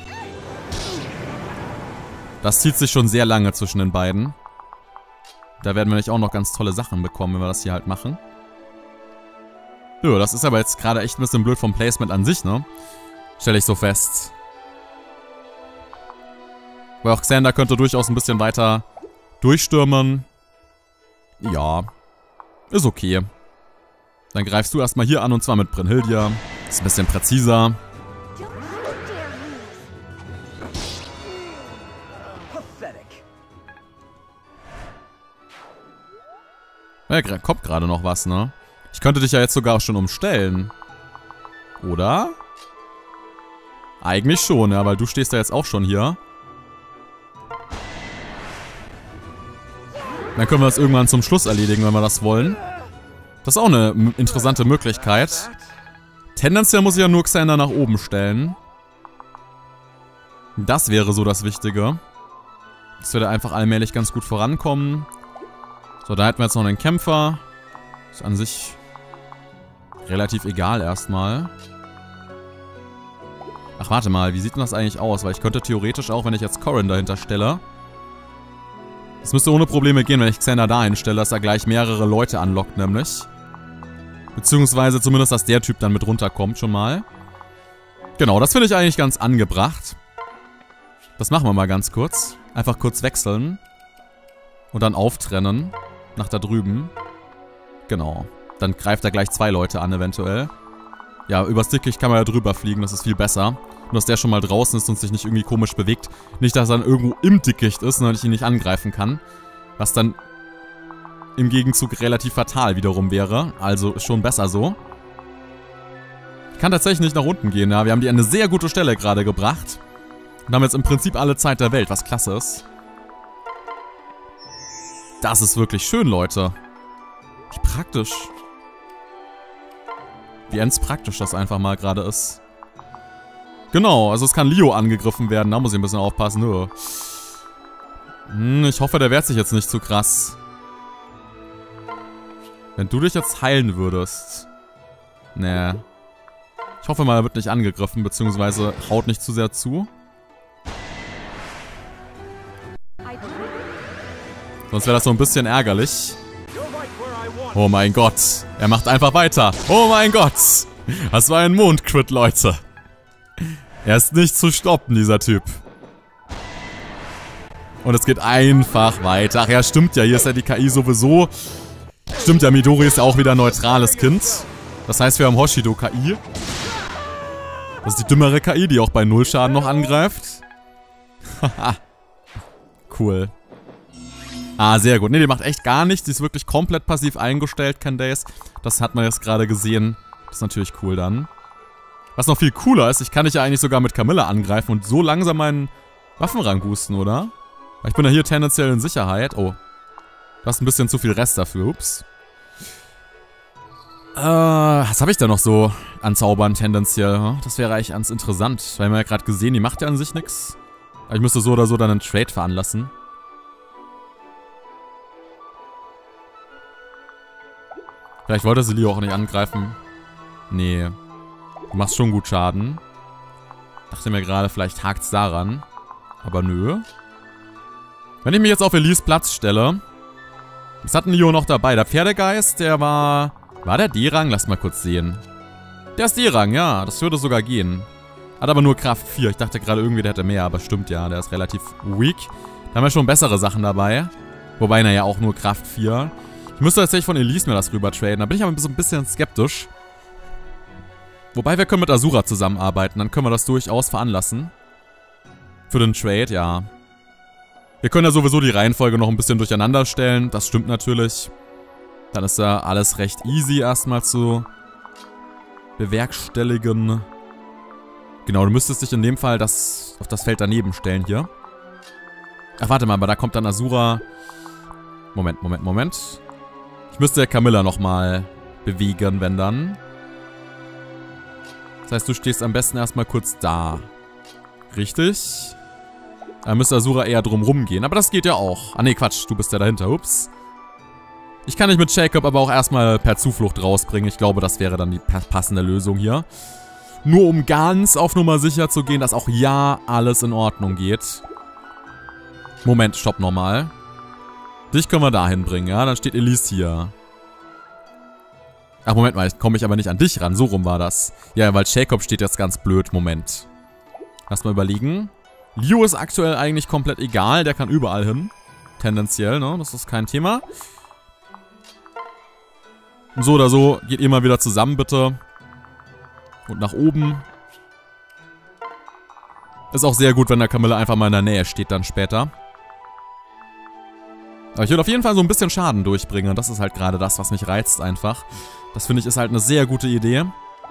Das zieht sich schon sehr lange zwischen den beiden. Da werden wir nicht auch noch ganz tolle Sachen bekommen, wenn wir das hier halt machen. Ja, das ist aber jetzt gerade echt ein bisschen blöd vom Placement an sich, ne? Stelle ich so fest. Weil auch Xander könnte durchaus ein bisschen weiter durchstürmen. Ja. Ist okay. Dann greifst du erstmal hier an und zwar mit Brynhildia. Ist ein bisschen präziser. Ja, kommt gerade noch was, ne? Ich könnte dich ja jetzt sogar schon umstellen. Oder? Eigentlich schon, ja, weil du stehst ja jetzt auch schon hier. Dann können wir das irgendwann zum Schluss erledigen, wenn wir das wollen. Das ist auch eine interessante Möglichkeit. Tendenziell muss ich ja nur Xander nach oben stellen. Das wäre so das Wichtige. Dass wir da einfach allmählich ganz gut vorankommen. So, da hätten wir jetzt noch einen Kämpfer. Ist an sich relativ egal erstmal. Ach, warte mal, wie sieht denn das eigentlich aus? Weil ich könnte theoretisch auch, wenn ich jetzt Corrin dahinter stelle... Es müsste ohne Probleme gehen, wenn ich Xander da hinstelle, dass er gleich mehrere Leute anlockt, nämlich. Beziehungsweise zumindest, dass der Typ dann mit runterkommt schon mal. Genau, das finde ich eigentlich ganz angebracht. Das machen wir mal ganz kurz. Einfach kurz wechseln. Und dann auftrennen. Nach da drüben. Genau. Dann greift er gleich zwei Leute an, eventuell. Ja, übers Dickicht kann man ja drüber fliegen, das ist viel besser. Und dass der schon mal draußen ist und sich nicht irgendwie komisch bewegt. Nicht, dass er dann irgendwo im Dickicht ist, sondern ich ihn nicht angreifen kann. Was dann im Gegenzug relativ fatal wiederum wäre. Also ist schon besser so. Ich kann tatsächlich nicht nach unten gehen, ja. Wir haben die an eine sehr gute Stelle gerade gebracht. Und haben jetzt im Prinzip alle Zeit der Welt, was klasse ist. Das ist wirklich schön, Leute. Wie praktisch. Wie ends praktisch das einfach mal gerade ist. Genau, also es kann Leo angegriffen werden. Da muss ich ein bisschen aufpassen. Nö. Hm, ich hoffe, der wehrt sich jetzt nicht zu krass. Wenn du dich jetzt heilen würdest. Nee. Ich hoffe mal, er wird nicht angegriffen, beziehungsweise haut nicht zu sehr zu. Sonst wäre das so ein bisschen ärgerlich. Oh mein Gott. Er macht einfach weiter. Oh mein Gott. Das war ein Mond-Crit, Leute. Er ist nicht zu stoppen, dieser Typ. Und es geht einfach weiter. Ach ja, stimmt ja. Hier ist ja die K I sowieso. Stimmt ja, Midori ist ja auch wieder ein neutrales Kind. Das heißt, wir haben Hoshido K I. Das ist die dümmere K I, die auch bei null Schaden noch angreift. Haha. Cool. Ah, sehr gut. Ne, die macht echt gar nichts. Die ist wirklich komplett passiv eingestellt, Candace. Das hat man jetzt gerade gesehen. Das ist natürlich cool dann. Was noch viel cooler ist, ich kann dich ja eigentlich sogar mit Camilla angreifen und so langsam meinen Waffenrang boosten, oder? Weil ich bin ja hier tendenziell in Sicherheit. Oh. Du hast ein bisschen zu viel Rest dafür. Ups. Äh, was habe ich da noch so an Zaubern tendenziell? Das wäre eigentlich ganz interessant. Weil wir haben ja gerade gesehen, die macht ja an sich nichts. Aber ich müsste so oder so dann einen Trade veranlassen. Vielleicht wollte sie Leo auch nicht angreifen. Nee. Du machst schon gut Schaden. Dachte mir gerade, vielleicht hakt es daran. Aber nö. Wenn ich mich jetzt auf Elise Platz stelle. Was hat denn Leo noch dabei? Der Pferdegeist, der war... War der D-Rang? Lass mal kurz sehen. Der ist D-Rang, ja. Das würde sogar gehen. Hat aber nur Kraft vier. Ich dachte gerade irgendwie, der hätte mehr. Aber stimmt ja, der ist relativ weak. Da haben wir schon bessere Sachen dabei. Wobei, naja, auch nur Kraft vier. Ich müsste tatsächlich von Elise mir das rüber traden. Da bin ich aber so ein bisschen skeptisch. Wobei, wir können mit Asura zusammenarbeiten. Dann können wir das durchaus veranlassen. Für den Trade, ja. Wir können ja sowieso die Reihenfolge noch ein bisschen durcheinander stellen. Das stimmt natürlich. Dann ist ja alles recht easy erstmal zu bewerkstelligen. Genau, du müsstest dich in dem Fall das auf das Feld daneben stellen hier. Ach, warte mal, aber da kommt dann Asura. Moment, Moment, Moment. Ich müsste Camilla nochmal bewegen, wenn dann. Das heißt, du stehst am besten erstmal kurz da. Richtig. Da müsste Asura eher drumrum gehen. Aber das geht ja auch. Ah ne, Quatsch. Du bist ja dahinter. Ups. Ich kann dich mit Jacob aber auch erstmal per Zuflucht rausbringen. Ich glaube, das wäre dann die passende Lösung hier. Nur um ganz auf Nummer sicher zu gehen, dass auch ja alles in Ordnung geht. Moment, stopp nochmal. Dich können wir dahin bringen, ja? Dann steht Elise hier. Ach, Moment mal. Komme ich aber nicht an dich ran. So rum war das. Ja, weil Jacob steht jetzt ganz blöd. Moment. Lass mal überlegen. Leo ist aktuell eigentlich komplett egal. Der kann überall hin. Tendenziell, ne? Das ist kein Thema. So oder so. Geht ihr mal wieder zusammen, bitte. Und nach oben. Ist auch sehr gut, wenn der Camilla einfach mal in der Nähe steht dann später. Aber ich will auf jeden Fall so ein bisschen Schaden durchbringen. Das ist halt gerade das, was mich reizt einfach. Das finde ich ist halt eine sehr gute Idee.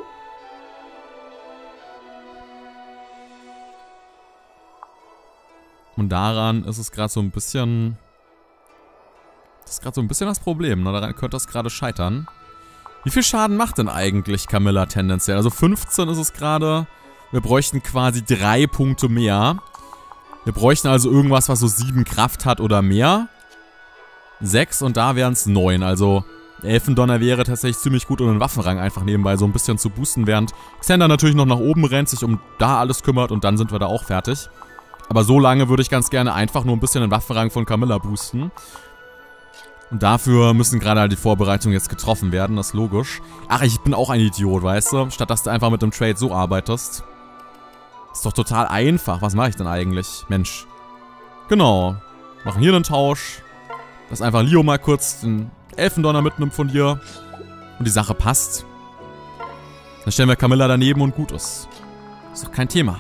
Und daran ist es gerade so ein bisschen... Das ist gerade so ein bisschen das Problem, ne? Daran könnte das gerade scheitern. Wie viel Schaden macht denn eigentlich Camilla tendenziell? Also fünfzehn ist es gerade. Wir bräuchten quasi drei Punkte mehr. Wir bräuchten also irgendwas, was so sieben Kraft hat oder mehr. sechs und da wären es neun. Also Elfendonner wäre tatsächlich ziemlich gut, um den Waffenrang einfach nebenbei so ein bisschen zu boosten, während Xander natürlich noch nach oben rennt, sich um da alles kümmert und dann sind wir da auch fertig. Aber so lange würde ich ganz gerne einfach nur ein bisschen den Waffenrang von Camilla boosten. Und dafür müssen gerade halt die Vorbereitungen jetzt getroffen werden, das ist logisch. Ach, ich bin auch ein Idiot, weißt du? Statt dass du einfach mit dem Trade so arbeitest. Ist doch total einfach. Was mache ich denn eigentlich? Mensch. Genau. Machen hier einen Tausch. Dass einfach Leo mal kurz den Elfendonner mitnimmt von dir. Und die Sache passt. Dann stellen wir Camilla daneben und gut ist. Ist doch kein Thema.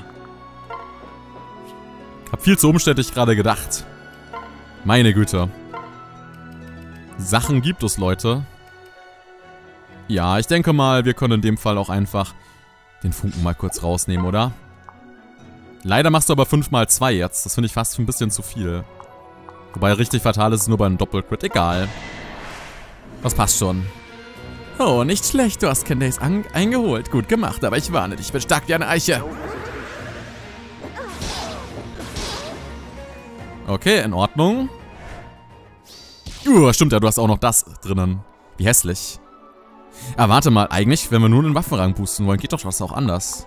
Hab viel zu umständlich gerade gedacht. Meine Güte. Sachen gibt es, Leute. Ja, ich denke mal, wir können in dem Fall auch einfach den Funken mal kurz rausnehmen, oder? Leider machst du aber fünf mal zwei jetzt. Das finde ich fast ein bisschen zu viel. Wobei richtig fatal ist es nur beim Doppelcrit. Egal. Das passt schon. Oh, nicht schlecht. Du hast Candace eingeholt. Gut gemacht, aber ich warne dich. Ich bin stark wie eine Eiche. Okay, in Ordnung. Uh, stimmt ja, du hast auch noch das drinnen. Wie hässlich. Ah, warte mal. Eigentlich, wenn wir nur den Waffenrang boosten wollen, geht doch das auch anders.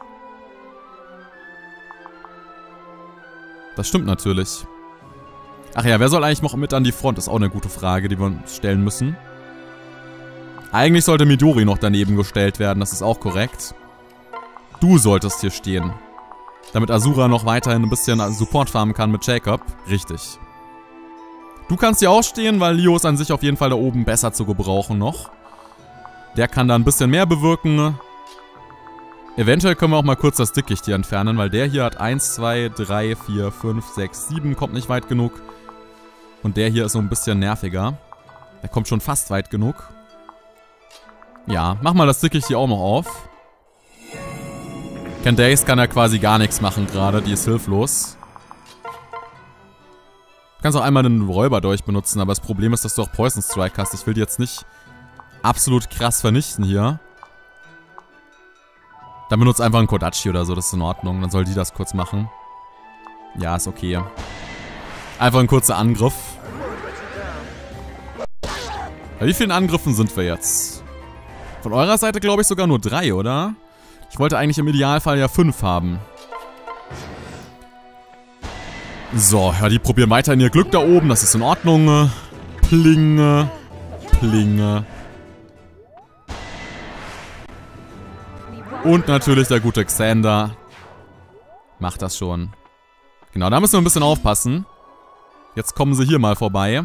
Das stimmt natürlich. Ach ja, wer soll eigentlich noch mit an die Front? Ist auch eine gute Frage, die wir uns stellen müssen. Eigentlich sollte Midori noch daneben gestellt werden, das ist auch korrekt. Du solltest hier stehen. Damit Asura noch weiterhin ein bisschen Support farmen kann mit Jacob. Richtig. Du kannst hier auch stehen, weil Leo ist an sich auf jeden Fall da oben besser zu gebrauchen noch. Der kann da ein bisschen mehr bewirken. Eventuell können wir auch mal kurz das Dickicht hier entfernen, weil der hier hat eins, zwei, drei, vier, fünf, sechs, sieben, kommt nicht weit genug. Und der hier ist so ein bisschen nerviger. Der kommt schon fast weit genug. Ja, mach mal das Dickicht hier auch noch auf. Candace kann ja quasi gar nichts machen gerade, die ist hilflos. Du kannst auch einmal einen Räuberdolch benutzen, aber das Problem ist, dass du auch Poison Strike hast. Ich will die jetzt nicht absolut krass vernichten hier. Dann benutzt einfach einen Kodachi oder so, das ist in Ordnung. Dann soll die das kurz machen. Ja, ist okay. Einfach ein kurzer Angriff. Bei wie vielen Angriffen sind wir jetzt? Von eurer Seite glaube ich sogar nur drei, oder? Ich wollte eigentlich im Idealfall ja fünf haben. So, ja, die probieren weiterhin ihr Glück da oben. Das ist in Ordnung. Plinge. Plinge. Und natürlich der gute Xander. Macht das schon. Genau, da müssen wir ein bisschen aufpassen. Jetzt kommen sie hier mal vorbei.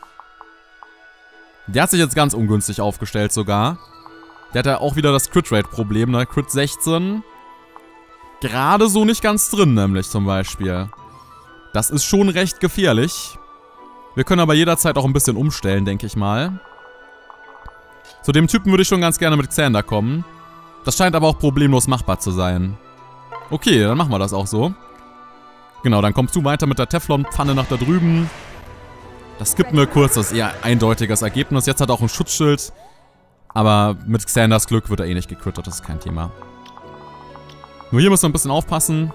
Der hat sich jetzt ganz ungünstig aufgestellt sogar. Der hat ja auch wieder das Crit-Rate-Problem, ne? Crit sechzehn. Gerade so nicht ganz drin, nämlich zum Beispiel. Das ist schon recht gefährlich. Wir können aber jederzeit auch ein bisschen umstellen, denke ich mal. Zu dem Typen würde ich schon ganz gerne mit Xander kommen. Das scheint aber auch problemlos machbar zu sein. Okay, dann machen wir das auch so. Genau, dann kommst du weiter mit der Teflon-Pfanne nach da drüben. Das skippen wir kurz, das ist eher ein eindeutiges Ergebnis. Jetzt hat er auch ein Schutzschild. Aber mit Xanders Glück wird er eh nicht gecrittet, das ist kein Thema. Nur hier müssen wir ein bisschen aufpassen.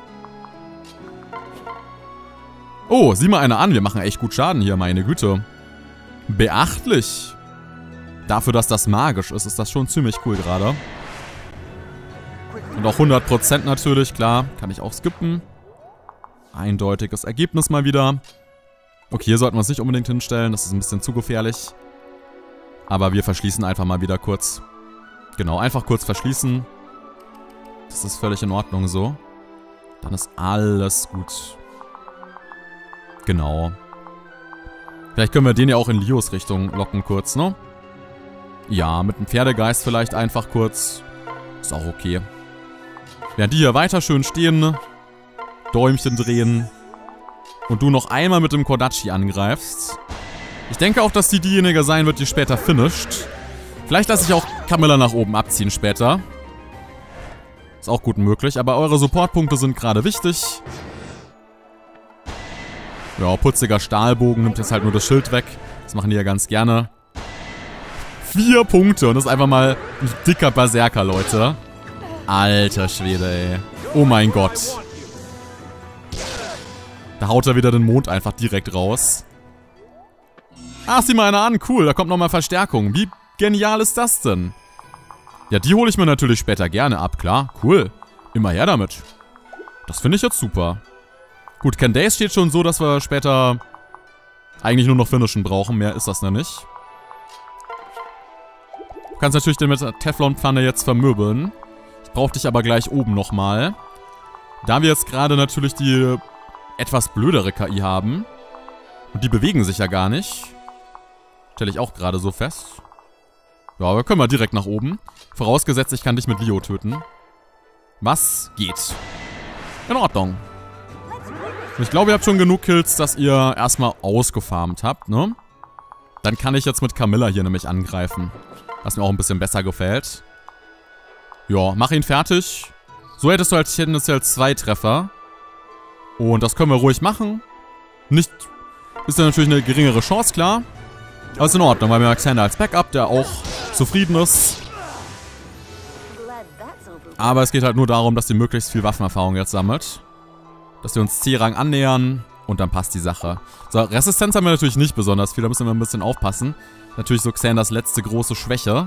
Oh, sieh mal einer an, wir machen echt gut Schaden hier, meine Güte. Beachtlich. Dafür, dass das magisch ist, ist das schon ziemlich cool gerade. Und auch hundert Prozent natürlich, klar, kann ich auch skippen. Eindeutiges Ergebnis mal wieder. Okay, hier sollten wir es nicht unbedingt hinstellen, das ist ein bisschen zu gefährlich. Aber wir verschließen einfach mal wieder kurz. Genau, einfach kurz verschließen. Das ist völlig in Ordnung so. Dann ist alles gut. Genau. Vielleicht können wir den ja auch in Leos Richtung locken kurz, ne? Ja, mit dem Pferdegeist vielleicht einfach kurz. Ist auch okay. Während die hier weiter schön stehen, ne? Däumchen drehen. Und du noch einmal mit dem Kodachi angreifst. Ich denke auch, dass die diejenige sein wird, die später finisht. Vielleicht lasse ich auch Camilla nach oben abziehen später. Ist auch gut möglich, aber eure Supportpunkte sind gerade wichtig. Ja, putziger Stahlbogen nimmt jetzt halt nur das Schild weg. Das machen die ja ganz gerne. Vier Punkte und das ist einfach mal ein dicker Berserker, Leute. Alter Schwede, ey. Oh mein Gott. Da haut er wieder den Mond einfach direkt raus. Ach, sieh mal einer an. Cool, da kommt nochmal Verstärkung. Wie genial ist das denn? Ja, die hole ich mir natürlich später gerne ab, klar. Cool. Immer her damit. Das finde ich jetzt super. Gut, Candace steht schon so, dass wir später eigentlich nur noch Finishen brauchen. Mehr ist das noch nicht. Du kannst natürlich den mit der Teflonpfanne jetzt vermöbeln. Ich brauche dich aber gleich oben nochmal. Da wir jetzt gerade natürlich die etwas blödere K I haben. Und die bewegen sich ja gar nicht. Stelle ich auch gerade so fest. Ja, aber können wir direkt nach oben. Vorausgesetzt, ich kann dich mit Leo töten. Was geht? In Ordnung. Ich glaube, ihr habt schon genug Kills, dass ihr erstmal ausgefarmt habt, ne? Dann kann ich jetzt mit Camilla hier nämlich angreifen. Was mir auch ein bisschen besser gefällt. Ja, mach ihn fertig. So hättest du halt tendenziell zwei Treffer. Und das können wir ruhig machen. Nicht... Ist ja natürlich eine geringere Chance, klar. Aber ist in Ordnung, weil wir haben Xander als Backup, der auch zufrieden ist. Aber es geht halt nur darum, dass die möglichst viel Waffenerfahrung jetzt sammelt. Dass wir uns C-Rang annähern und dann passt die Sache. So, Resistenz haben wir natürlich nicht besonders viel, da müssen wir ein bisschen aufpassen. Natürlich so Xanders letzte große Schwäche.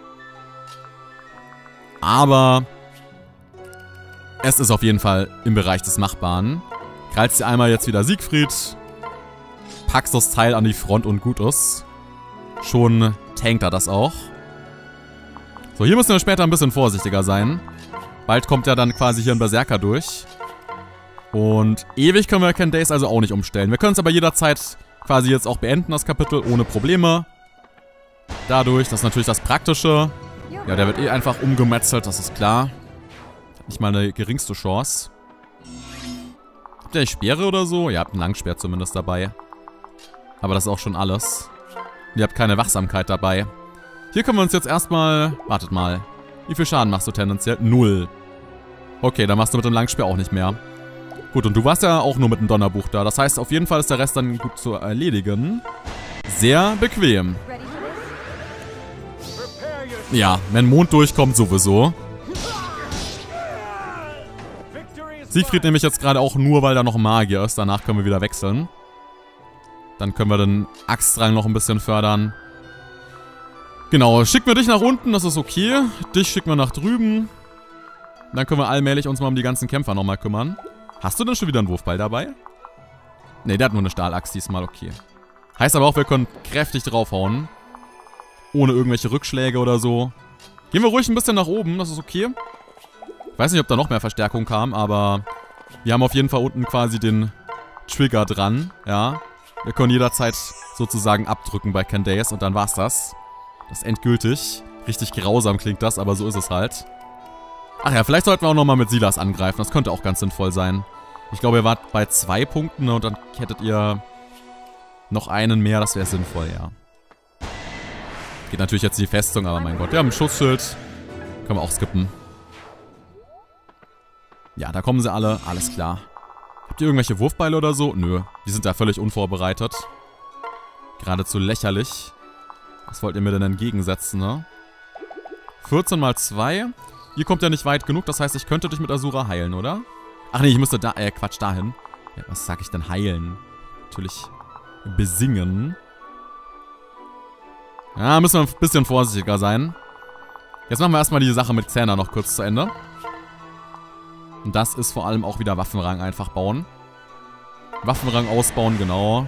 Aber es ist auf jeden Fall im Bereich des Machbaren. Krallst dir einmal jetzt wieder Siegfried. Packst das Teil an die Front und gut ist. Schon tankt er das auch. So, hier müssen wir später ein bisschen vorsichtiger sein. Bald kommt ja dann quasi hier ein Berserker durch. Und ewig können wir Candace also auch nicht umstellen. Wir können es aber jederzeit quasi jetzt auch beenden, das Kapitel, ohne Probleme. Dadurch, das ist natürlich das Praktische. Ja, der wird eh einfach umgemetzelt, das ist klar. Hat nicht mal eine geringste Chance. Habt ihr nicht Speere oder so? Ihr habt einen Langspeer zumindest dabei. Aber das ist auch schon alles. Ihr habt keine Wachsamkeit dabei. Hier können wir uns jetzt erstmal... Wartet mal. Wie viel Schaden machst du tendenziell? Null. Okay, dann machst du mit dem Langspeer auch nicht mehr. Gut, und du warst ja auch nur mit dem Donnerbuch da. Das heißt, auf jeden Fall ist der Rest dann gut zu erledigen. Sehr bequem. Ja, wenn Mond durchkommt, sowieso. Siegfried nehme ich jetzt gerade auch nur, weil da noch Magier ist. Danach können wir wieder wechseln. Dann können wir den Axtrang noch ein bisschen fördern. Genau, schicken wir dich nach unten, das ist okay. Dich schicken wir nach drüben. Dann können wir allmählich uns mal um die ganzen Kämpfer nochmal kümmern. Hast du denn schon wieder einen Wurfball dabei? Ne, der hat nur eine Stahlachs diesmal, okay. Heißt aber auch, wir können kräftig draufhauen. Ohne irgendwelche Rückschläge oder so. Gehen wir ruhig ein bisschen nach oben, das ist okay. Ich weiß nicht, ob da noch mehr Verstärkung kam, aber wir haben auf jeden Fall unten quasi den Trigger dran, ja. Wir können jederzeit sozusagen abdrücken bei Candace und dann war's das. Das ist endgültig. Richtig grausam klingt das, aber so ist es halt. Ach ja, vielleicht sollten wir auch nochmal mit Silas angreifen. Das könnte auch ganz sinnvoll sein. Ich glaube, ihr wart bei zwei Punkten und dann hättet ihr noch einen mehr. Das wäre sinnvoll, ja. Geht natürlich jetzt in die Festung, aber mein Gott. Wir haben ein Schutzschild. Können wir auch skippen. Ja, da kommen sie alle. Alles klar. Habt ihr irgendwelche Wurfbeile oder so? Nö. Die sind da völlig unvorbereitet. Geradezu lächerlich. Was wollt ihr mir denn entgegensetzen, ne? vierzehn mal zwei. Ihr kommt ja nicht weit genug. Das heißt, ich könnte dich mit Asura heilen, oder? Ach nee, ich müsste da... Äh, Quatsch, dahin. Ja, was sag ich denn heilen? Natürlich besingen. Ja, müssen wir ein bisschen vorsichtiger sein. Jetzt machen wir erstmal die Sache mit Xander noch kurz zu Ende. Und das ist vor allem auch wieder Waffenrang einfach bauen. Waffenrang ausbauen, genau.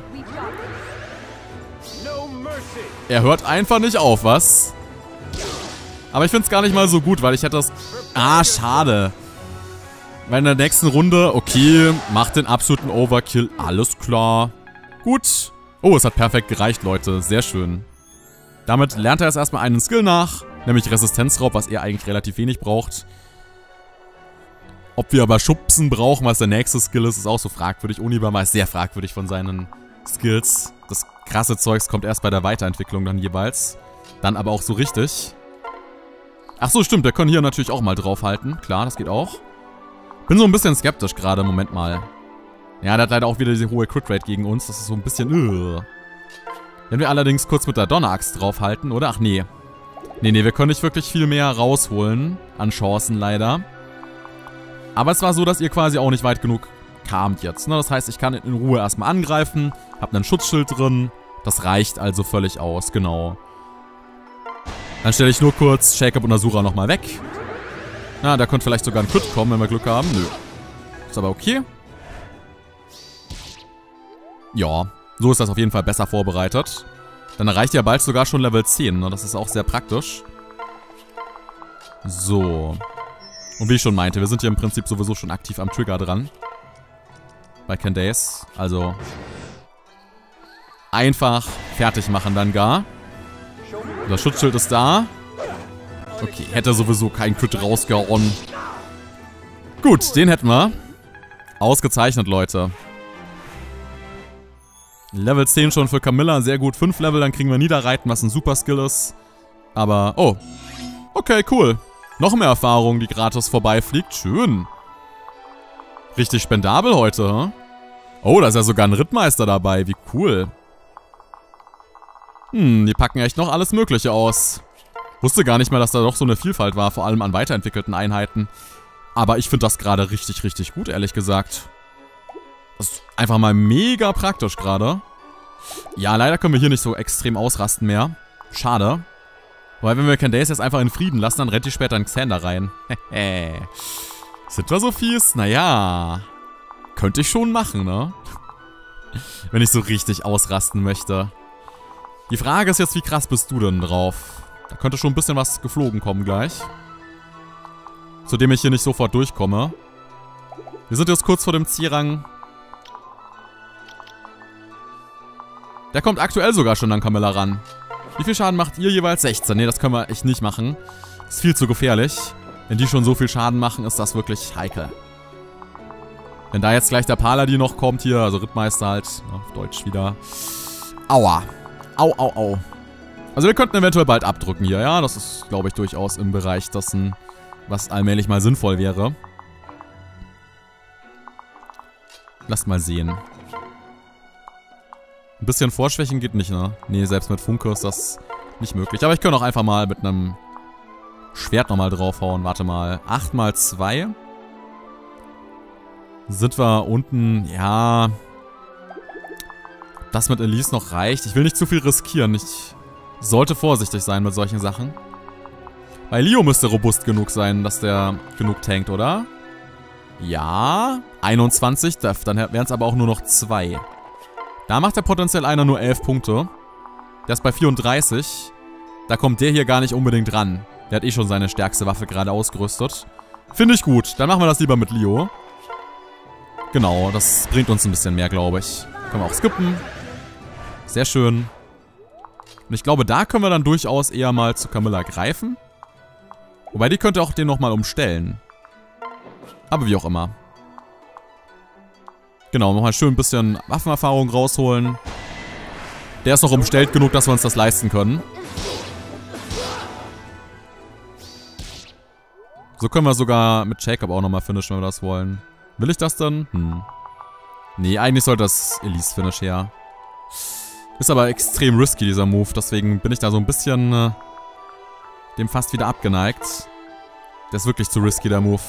Er hört einfach nicht auf, was? Aber ich finde es gar nicht mal so gut, weil ich hätte das... Ah, schade. Weil in der nächsten Runde, okay, macht den absoluten Overkill. Alles klar. Gut. Oh, es hat perfekt gereicht, Leute. Sehr schön. Damit lernt er jetzt erstmal einen Skill nach. Nämlich Resistenzraub, was er eigentlich relativ wenig braucht. Ob wir aber Schubsen brauchen, was der nächste Skill ist, ist auch so fragwürdig. Onibama ist sehr fragwürdig von seinen Skills. Das krasse Zeugs kommt erst bei der Weiterentwicklung dann jeweils. Dann aber auch so richtig. Ach so, stimmt. Wir können hier natürlich auch mal draufhalten. Klar, das geht auch. Bin so ein bisschen skeptisch gerade. Moment mal. Ja, der hat leider auch wieder diese hohe Crit-Rate gegen uns. Das ist so ein bisschen... Uh. Wenn wir allerdings kurz mit der Donner-Axt draufhalten, oder? Ach nee. Nee, nee, wir können nicht wirklich viel mehr rausholen. An Chancen leider. Aber es war so, dass ihr quasi auch nicht weit genug kamt jetzt. Ne? Das heißt, ich kann in Ruhe erstmal angreifen. Hab einen Schutzschild drin. Das reicht also völlig aus, genau. Dann stelle ich nur kurz Jacob und Asura nochmal weg. Na, da könnte vielleicht sogar ein Crit kommen, wenn wir Glück haben. Nö. Ist aber okay. Ja, so ist das auf jeden Fall besser vorbereitet. Dann erreicht ihr ja bald sogar schon Level zehn. Ne? Das ist auch sehr praktisch. So. Und wie ich schon meinte, wir sind hier im Prinzip sowieso schon aktiv am Trigger dran. Bei Candace. Also einfach fertig machen dann gar. Das Schutzschild ist da. Okay, hätte sowieso kein Crit rausgehauen. Gut, den hätten wir. Ausgezeichnet, Leute. Level zehn schon für Camilla, sehr gut. fünf Level, dann kriegen wir Niederreiten, was ein super Skill ist. Aber, oh. Okay, cool. Noch mehr Erfahrung, die gratis vorbeifliegt. Schön. Richtig spendabel heute, hm? Oh, da ist ja sogar ein Rittmeister dabei. Wie cool. Hm, die packen echt noch alles Mögliche aus. Wusste gar nicht mehr, dass da doch so eine Vielfalt war, vor allem an weiterentwickelten Einheiten. Aber ich finde das gerade richtig, richtig gut, ehrlich gesagt. Das ist einfach mal mega praktisch gerade. Ja, leider können wir hier nicht so extrem ausrasten mehr. Schade. Weil wenn wir Candace jetzt einfach in Frieden lassen, dann rennt die später in Xander rein. Hehe. Sind wir so fies? Naja. Könnte ich schon machen, ne? Wenn ich so richtig ausrasten möchte. Die Frage ist jetzt, wie krass bist du denn drauf? Da könnte schon ein bisschen was geflogen kommen gleich. Zu dem ich hier nicht sofort durchkomme. Wir sind jetzt kurz vor dem Zielrang. Der kommt aktuell sogar schon an Camilla ran. Wie viel Schaden macht ihr jeweils? sechzehn. Ne, das können wir echt nicht machen. Das ist viel zu gefährlich. Wenn die schon so viel Schaden machen, ist das wirklich heikel. Wenn da jetzt gleich der Paladin noch kommt hier, also Rittmeister halt, auf Deutsch wieder. Aua. Au, au, au. Also wir könnten eventuell bald abdrücken hier, ja. Das ist, glaube ich, durchaus im Bereich dessen, was allmählich mal sinnvoll wäre. Lasst mal sehen. Ein bisschen vorschwächen geht nicht, ne? Nee, selbst mit Funke ist das nicht möglich. Aber ich kann auch einfach mal mit einem Schwert nochmal draufhauen. Warte mal. acht mal zwei. Sind wir unten, ja. Das mit Elise noch reicht. Ich will nicht zu viel riskieren. Ich sollte vorsichtig sein mit solchen Sachen. Bei Leo müsste robust genug sein, dass der genug tankt, oder? Ja. einundzwanzig Def. Dann wären es aber auch nur noch zwei. Da macht der potenziell einer nur elf Punkte. Der ist bei vierunddreißig. Da kommt der hier gar nicht unbedingt ran. Der hat eh schon seine stärkste Waffe gerade ausgerüstet. Finde ich gut. Dann machen wir das lieber mit Leo. Genau, das bringt uns ein bisschen mehr, glaube ich. Können wir auch skippen. Sehr schön. Und ich glaube, da können wir dann durchaus eher mal zu Camilla greifen. Wobei, die könnte auch den nochmal umstellen. Aber wie auch immer. Genau, nochmal schön ein bisschen Waffenerfahrung rausholen. Der ist noch umstellt genug, dass wir uns das leisten können. So können wir sogar mit Jacob auch nochmal finishen, wenn wir das wollen. Will ich das dann? Hm. Nee, eigentlich sollte das Elise-Finish her. Ist aber extrem risky, dieser Move. Deswegen bin ich da so ein bisschen äh, dem fast wieder abgeneigt. Der ist wirklich zu risky, der Move.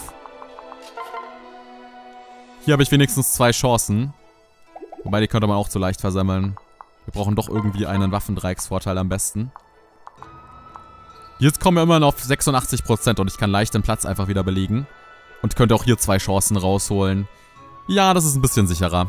Hier habe ich wenigstens zwei Chancen. Wobei, die könnte man auch zu leicht versammeln. Wir brauchen doch irgendwie einen Waffendreiecksvorteil am besten. Jetzt kommen wir immer noch auf sechsundachtzig Prozent und ich kann leicht den Platz einfach wieder belegen. Und könnte auch hier zwei Chancen rausholen. Ja, das ist ein bisschen sicherer.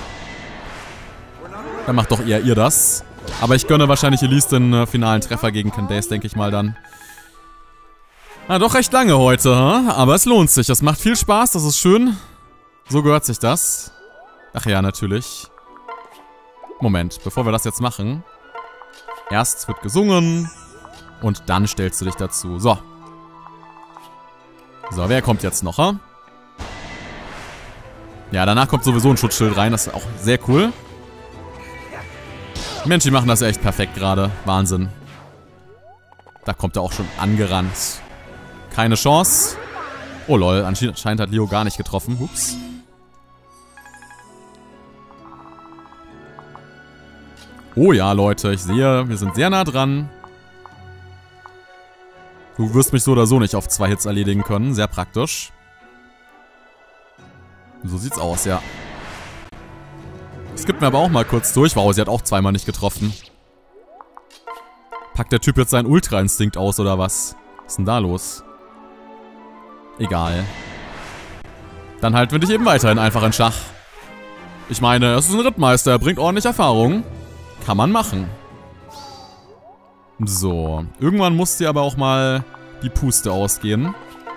Dann macht doch eher ihr das. Aber ich gönne wahrscheinlich Elise den äh, finalen Treffer gegen Candace, denke ich mal dann. Na, doch recht lange heute, hm? Aber es lohnt sich. Es macht viel Spaß, das ist schön. So gehört sich das. Ach ja, natürlich. Moment, bevor wir das jetzt machen. Erst wird gesungen. Und dann stellst du dich dazu. So. So, wer kommt jetzt noch, ha? Ja, danach kommt sowieso ein Schutzschild rein. Das ist auch sehr cool. Mensch, die machen das echt perfekt gerade. Wahnsinn. Da kommt er auch schon angerannt. Keine Chance. Oh lol, anscheinend hat Leo gar nicht getroffen. Ups. Oh ja, Leute, ich sehe, wir sind sehr nah dran. Du wirst mich so oder so nicht auf zwei Hits erledigen können. Sehr praktisch. So sieht's aus, ja. Skippen wir aber auch mal kurz durch. Wow, sie hat auch zweimal nicht getroffen. Packt der Typ jetzt seinen Ultra-Instinkt aus, oder was? Was ist denn da los? Egal. Dann halten wir dich eben weiterhin einfach in Schach. Ich meine, es ist ein Rittmeister, er bringt ordentlich Erfahrung. Kann man machen. So. Irgendwann muss dir aber auch mal die Puste ausgehen.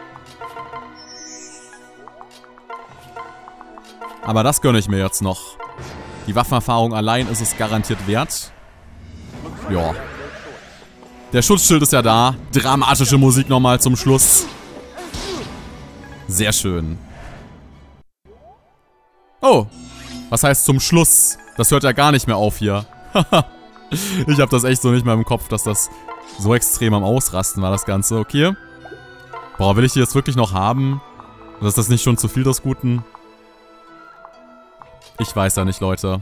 Aber das gönne ich mir jetzt noch. Die Waffenerfahrung allein ist es garantiert wert. Ja. Der Schutzschild ist ja da. Dramatische Musik nochmal zum Schluss. Sehr schön. Oh. Was heißt zum Schluss? Das hört ja gar nicht mehr auf hier. Ich habe das echt so nicht mehr im Kopf, dass das so extrem am Ausrasten war, das Ganze. Okay. Boah, will ich die jetzt wirklich noch haben? Oder ist das nicht schon zu viel des Guten? Ich weiß ja nicht, Leute.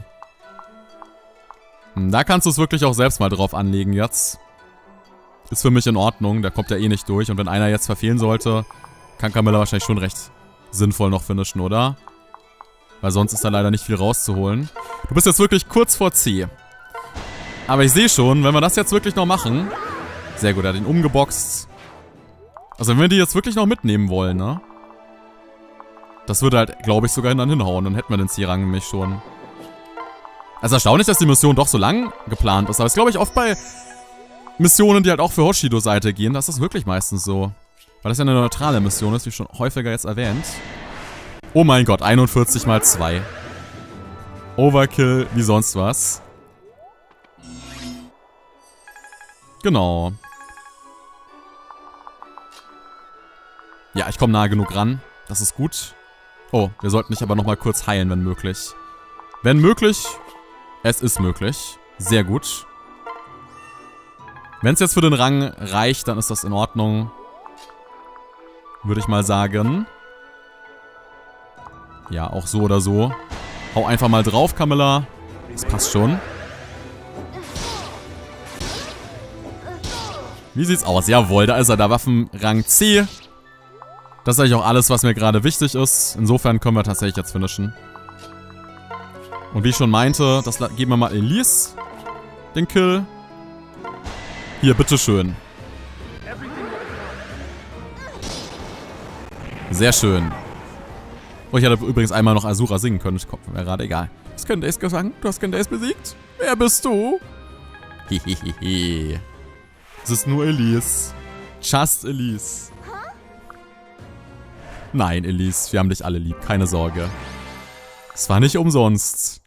Da kannst du es wirklich auch selbst mal drauf anlegen jetzt. Ist für mich in Ordnung, der kommt ja eh nicht durch. Und wenn einer jetzt verfehlen sollte, kann Camilla wahrscheinlich schon recht sinnvoll noch finishen, oder? Weil sonst ist da leider nicht viel rauszuholen. Du bist jetzt wirklich kurz vor C. Aber ich sehe schon, wenn wir das jetzt wirklich noch machen... Sehr gut, er hat ihn umgeboxt. Also wenn wir die jetzt wirklich noch mitnehmen wollen, ne? Das würde halt, glaube ich, sogar dann hinhauen. Dann hätten wir den C-Rang nämlich schon. Also erstaunlich, dass die Mission doch so lang geplant ist. Aber es ist, glaube ich, oft bei Missionen, die halt auch für Hoshido-Seite gehen, das ist wirklich meistens so. Weil das ja eine neutrale Mission ist, wie schon häufiger jetzt erwähnt. Oh mein Gott, einundvierzig mal zwei. Overkill wie sonst was. Genau. Ja, ich komme nah genug ran. Das ist gut. Oh, wir sollten dich aber nochmal kurz heilen, wenn möglich. Wenn möglich, es ist möglich. Sehr gut. Wenn es jetzt für den Rang reicht, dann ist das in Ordnung. Würde ich mal sagen. Ja, auch so oder so. Hau einfach mal drauf, Camilla. Das passt schon. Wie sieht's aus? Jawohl, da ist er, der Waffenrang C. Das ist eigentlich auch alles, was mir gerade wichtig ist. Insofern können wir tatsächlich jetzt finishen. Und wie ich schon meinte, das geben wir mal Elise. Den Kill. Hier, bitteschön. Sehr schön. Oh, ich hätte übrigens einmal noch Asura singen können. Ich komme mir gerade egal. Hast Candace gefangen? Du hast Candace besiegt? Wer bist du? Hehehe. Es ist nur Elise. Just Elise. Nein, Elise, wir haben dich alle lieb. Keine Sorge. Es war nicht umsonst.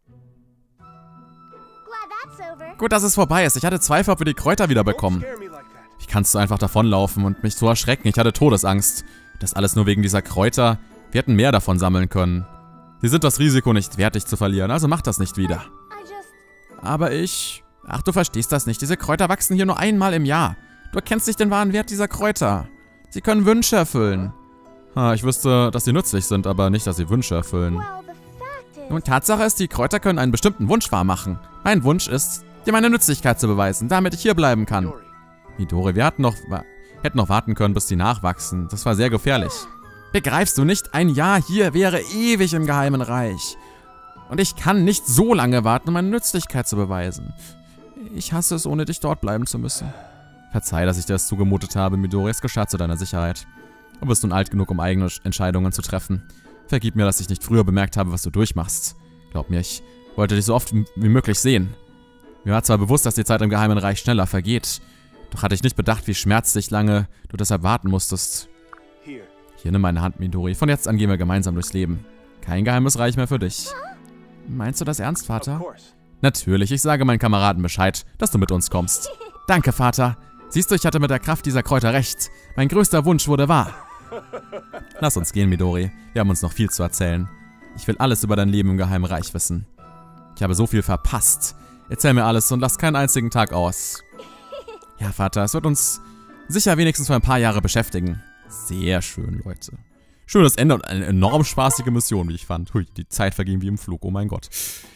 Gut, dass es vorbei ist. Ich hatte Zweifel, ob wir die Kräuter wiederbekommen. Wie kannst du einfach davonlaufen und mich so erschrecken? Ich hatte Todesangst. Das alles nur wegen dieser Kräuter. Wir hätten mehr davon sammeln können. Sie sind das Risiko nicht wert, dich zu verlieren, also mach das nicht wieder. Aber ich... Ach, du verstehst das nicht. Diese Kräuter wachsen hier nur einmal im Jahr. Du erkennst nicht den wahren Wert dieser Kräuter. Sie können Wünsche erfüllen. Ah, ich wüsste, dass sie nützlich sind, aber nicht, dass sie Wünsche erfüllen. Nun, Tatsache ist, die Kräuter können einen bestimmten Wunsch wahr machen. Mein Wunsch ist, dir meine Nützlichkeit zu beweisen, damit ich hier bleiben kann. Midori, wir hatten noch, hätten noch warten können, bis die nachwachsen. Das war sehr gefährlich. Begreifst du nicht? Ein Jahr hier wäre ewig im Geheimen Reich. Und ich kann nicht so lange warten, um meine Nützlichkeit zu beweisen. Ich hasse es, ohne dich dort bleiben zu müssen. Verzeih, dass ich dir das zugemutet habe, Midori. Es geschah zu deiner Sicherheit. Du bist nun alt genug, um eigene Entscheidungen zu treffen. Vergib mir, dass ich nicht früher bemerkt habe, was du durchmachst. Glaub mir, ich wollte dich so oft wie möglich sehen. Mir war zwar bewusst, dass die Zeit im Geheimen Reich schneller vergeht, doch hatte ich nicht bedacht, wie schmerzlich lange du deshalb warten musstest. Hier, nimm meine Hand, Midori. Von jetzt an gehen wir gemeinsam durchs Leben. Kein geheimes Reich mehr für dich. Meinst du das ernst, Vater? Natürlich, ich sage meinen Kameraden Bescheid, dass du mit uns kommst. Danke, Vater. Siehst du, ich hatte mit der Kraft dieser Kräuter recht. Mein größter Wunsch wurde wahr. Lass uns gehen, Midori. Wir haben uns noch viel zu erzählen. Ich will alles über dein Leben im Geheimen Reich wissen. Ich habe so viel verpasst. Erzähl mir alles und lass keinen einzigen Tag aus. Ja, Vater, es wird uns sicher wenigstens für ein paar Jahre beschäftigen. Sehr schön, Leute. Schönes Ende und eine enorm spaßige Mission, wie ich fand. Hui, die Zeit verging wie im Flug, oh mein Gott.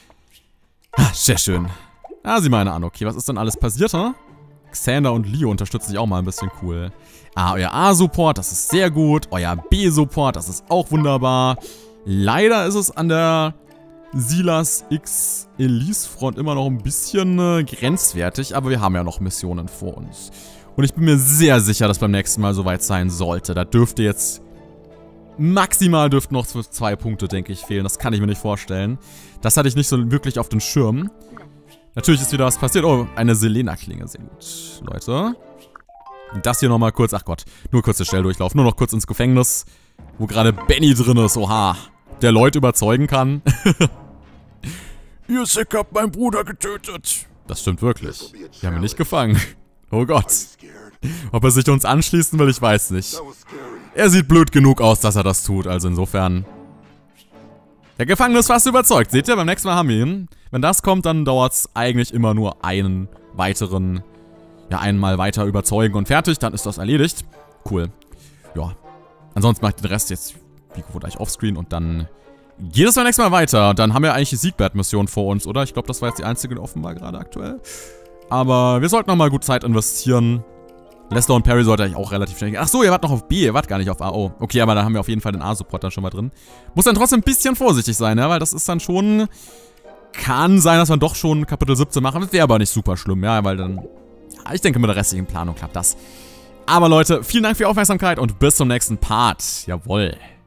Ah, sehr schön. Ah, sieh mal an, okay, was ist denn alles passiert, hm? Xander und Leo unterstützen sich auch mal ein bisschen cool. Ah, euer A-Support, das ist sehr gut. Euer B-Support, das ist auch wunderbar. Leider ist es an der Silas X Elise Front immer noch ein bisschen äh, grenzwertig, aber wir haben ja noch Missionen vor uns. Und ich bin mir sehr sicher, dass beim nächsten Mal soweit sein sollte. Da dürfte jetzt maximal dürften noch zwei Punkte, denke ich, fehlen. Das kann ich mir nicht vorstellen. Das hatte ich nicht so wirklich auf den Schirm. Natürlich ist wieder was passiert. Oh, eine Selena-Klinge. Sehr gut, Leute. Das hier nochmal kurz. Ach Gott, nur kurz der Schnelldurchlauf. Nur noch kurz ins Gefängnis, wo gerade Benny drin ist. Oha, der Leute überzeugen kann. Ihr Sick habt meinen Bruder getötet. Das stimmt wirklich. Wir haben ihn nicht gefangen. Oh Gott. Ob er sich uns anschließen will, ich weiß nicht. Er sieht blöd genug aus, dass er das tut. Also insofern... Der Gefangene ist fast überzeugt. Seht ihr, beim nächsten Mal haben wir ihn. Wenn das kommt, dann dauert es eigentlich immer nur einen weiteren... Ja, einmal weiter überzeugen und fertig. Dann ist das erledigt. Cool. Ja. Ansonsten mache ich den Rest jetzt, wie gewohnt, eigentlich offscreen. Und dann geht es beim nächsten Mal weiter. Und dann haben wir eigentlich die Siegbert-Mission vor uns, oder? Ich glaube, das war jetzt die einzige, die offen war gerade aktuell. Aber wir sollten nochmal gut Zeit investieren. Lester und Perry sollte eigentlich auch relativ schnell gehen. Ach so, ihr wart noch auf B, ihr wart gar nicht auf A. Oh, okay, aber da haben wir auf jeden Fall den A-Support dann schon mal drin. Muss dann trotzdem ein bisschen vorsichtig sein, ja, weil das ist dann schon... Kann sein, dass wir doch schon Kapitel siebzehn machen. Das wäre aber nicht super schlimm, ja, weil dann... Ja, ich denke, mit der restlichen Planung klappt das. Aber Leute, vielen Dank für die Aufmerksamkeit und bis zum nächsten Part. Jawohl.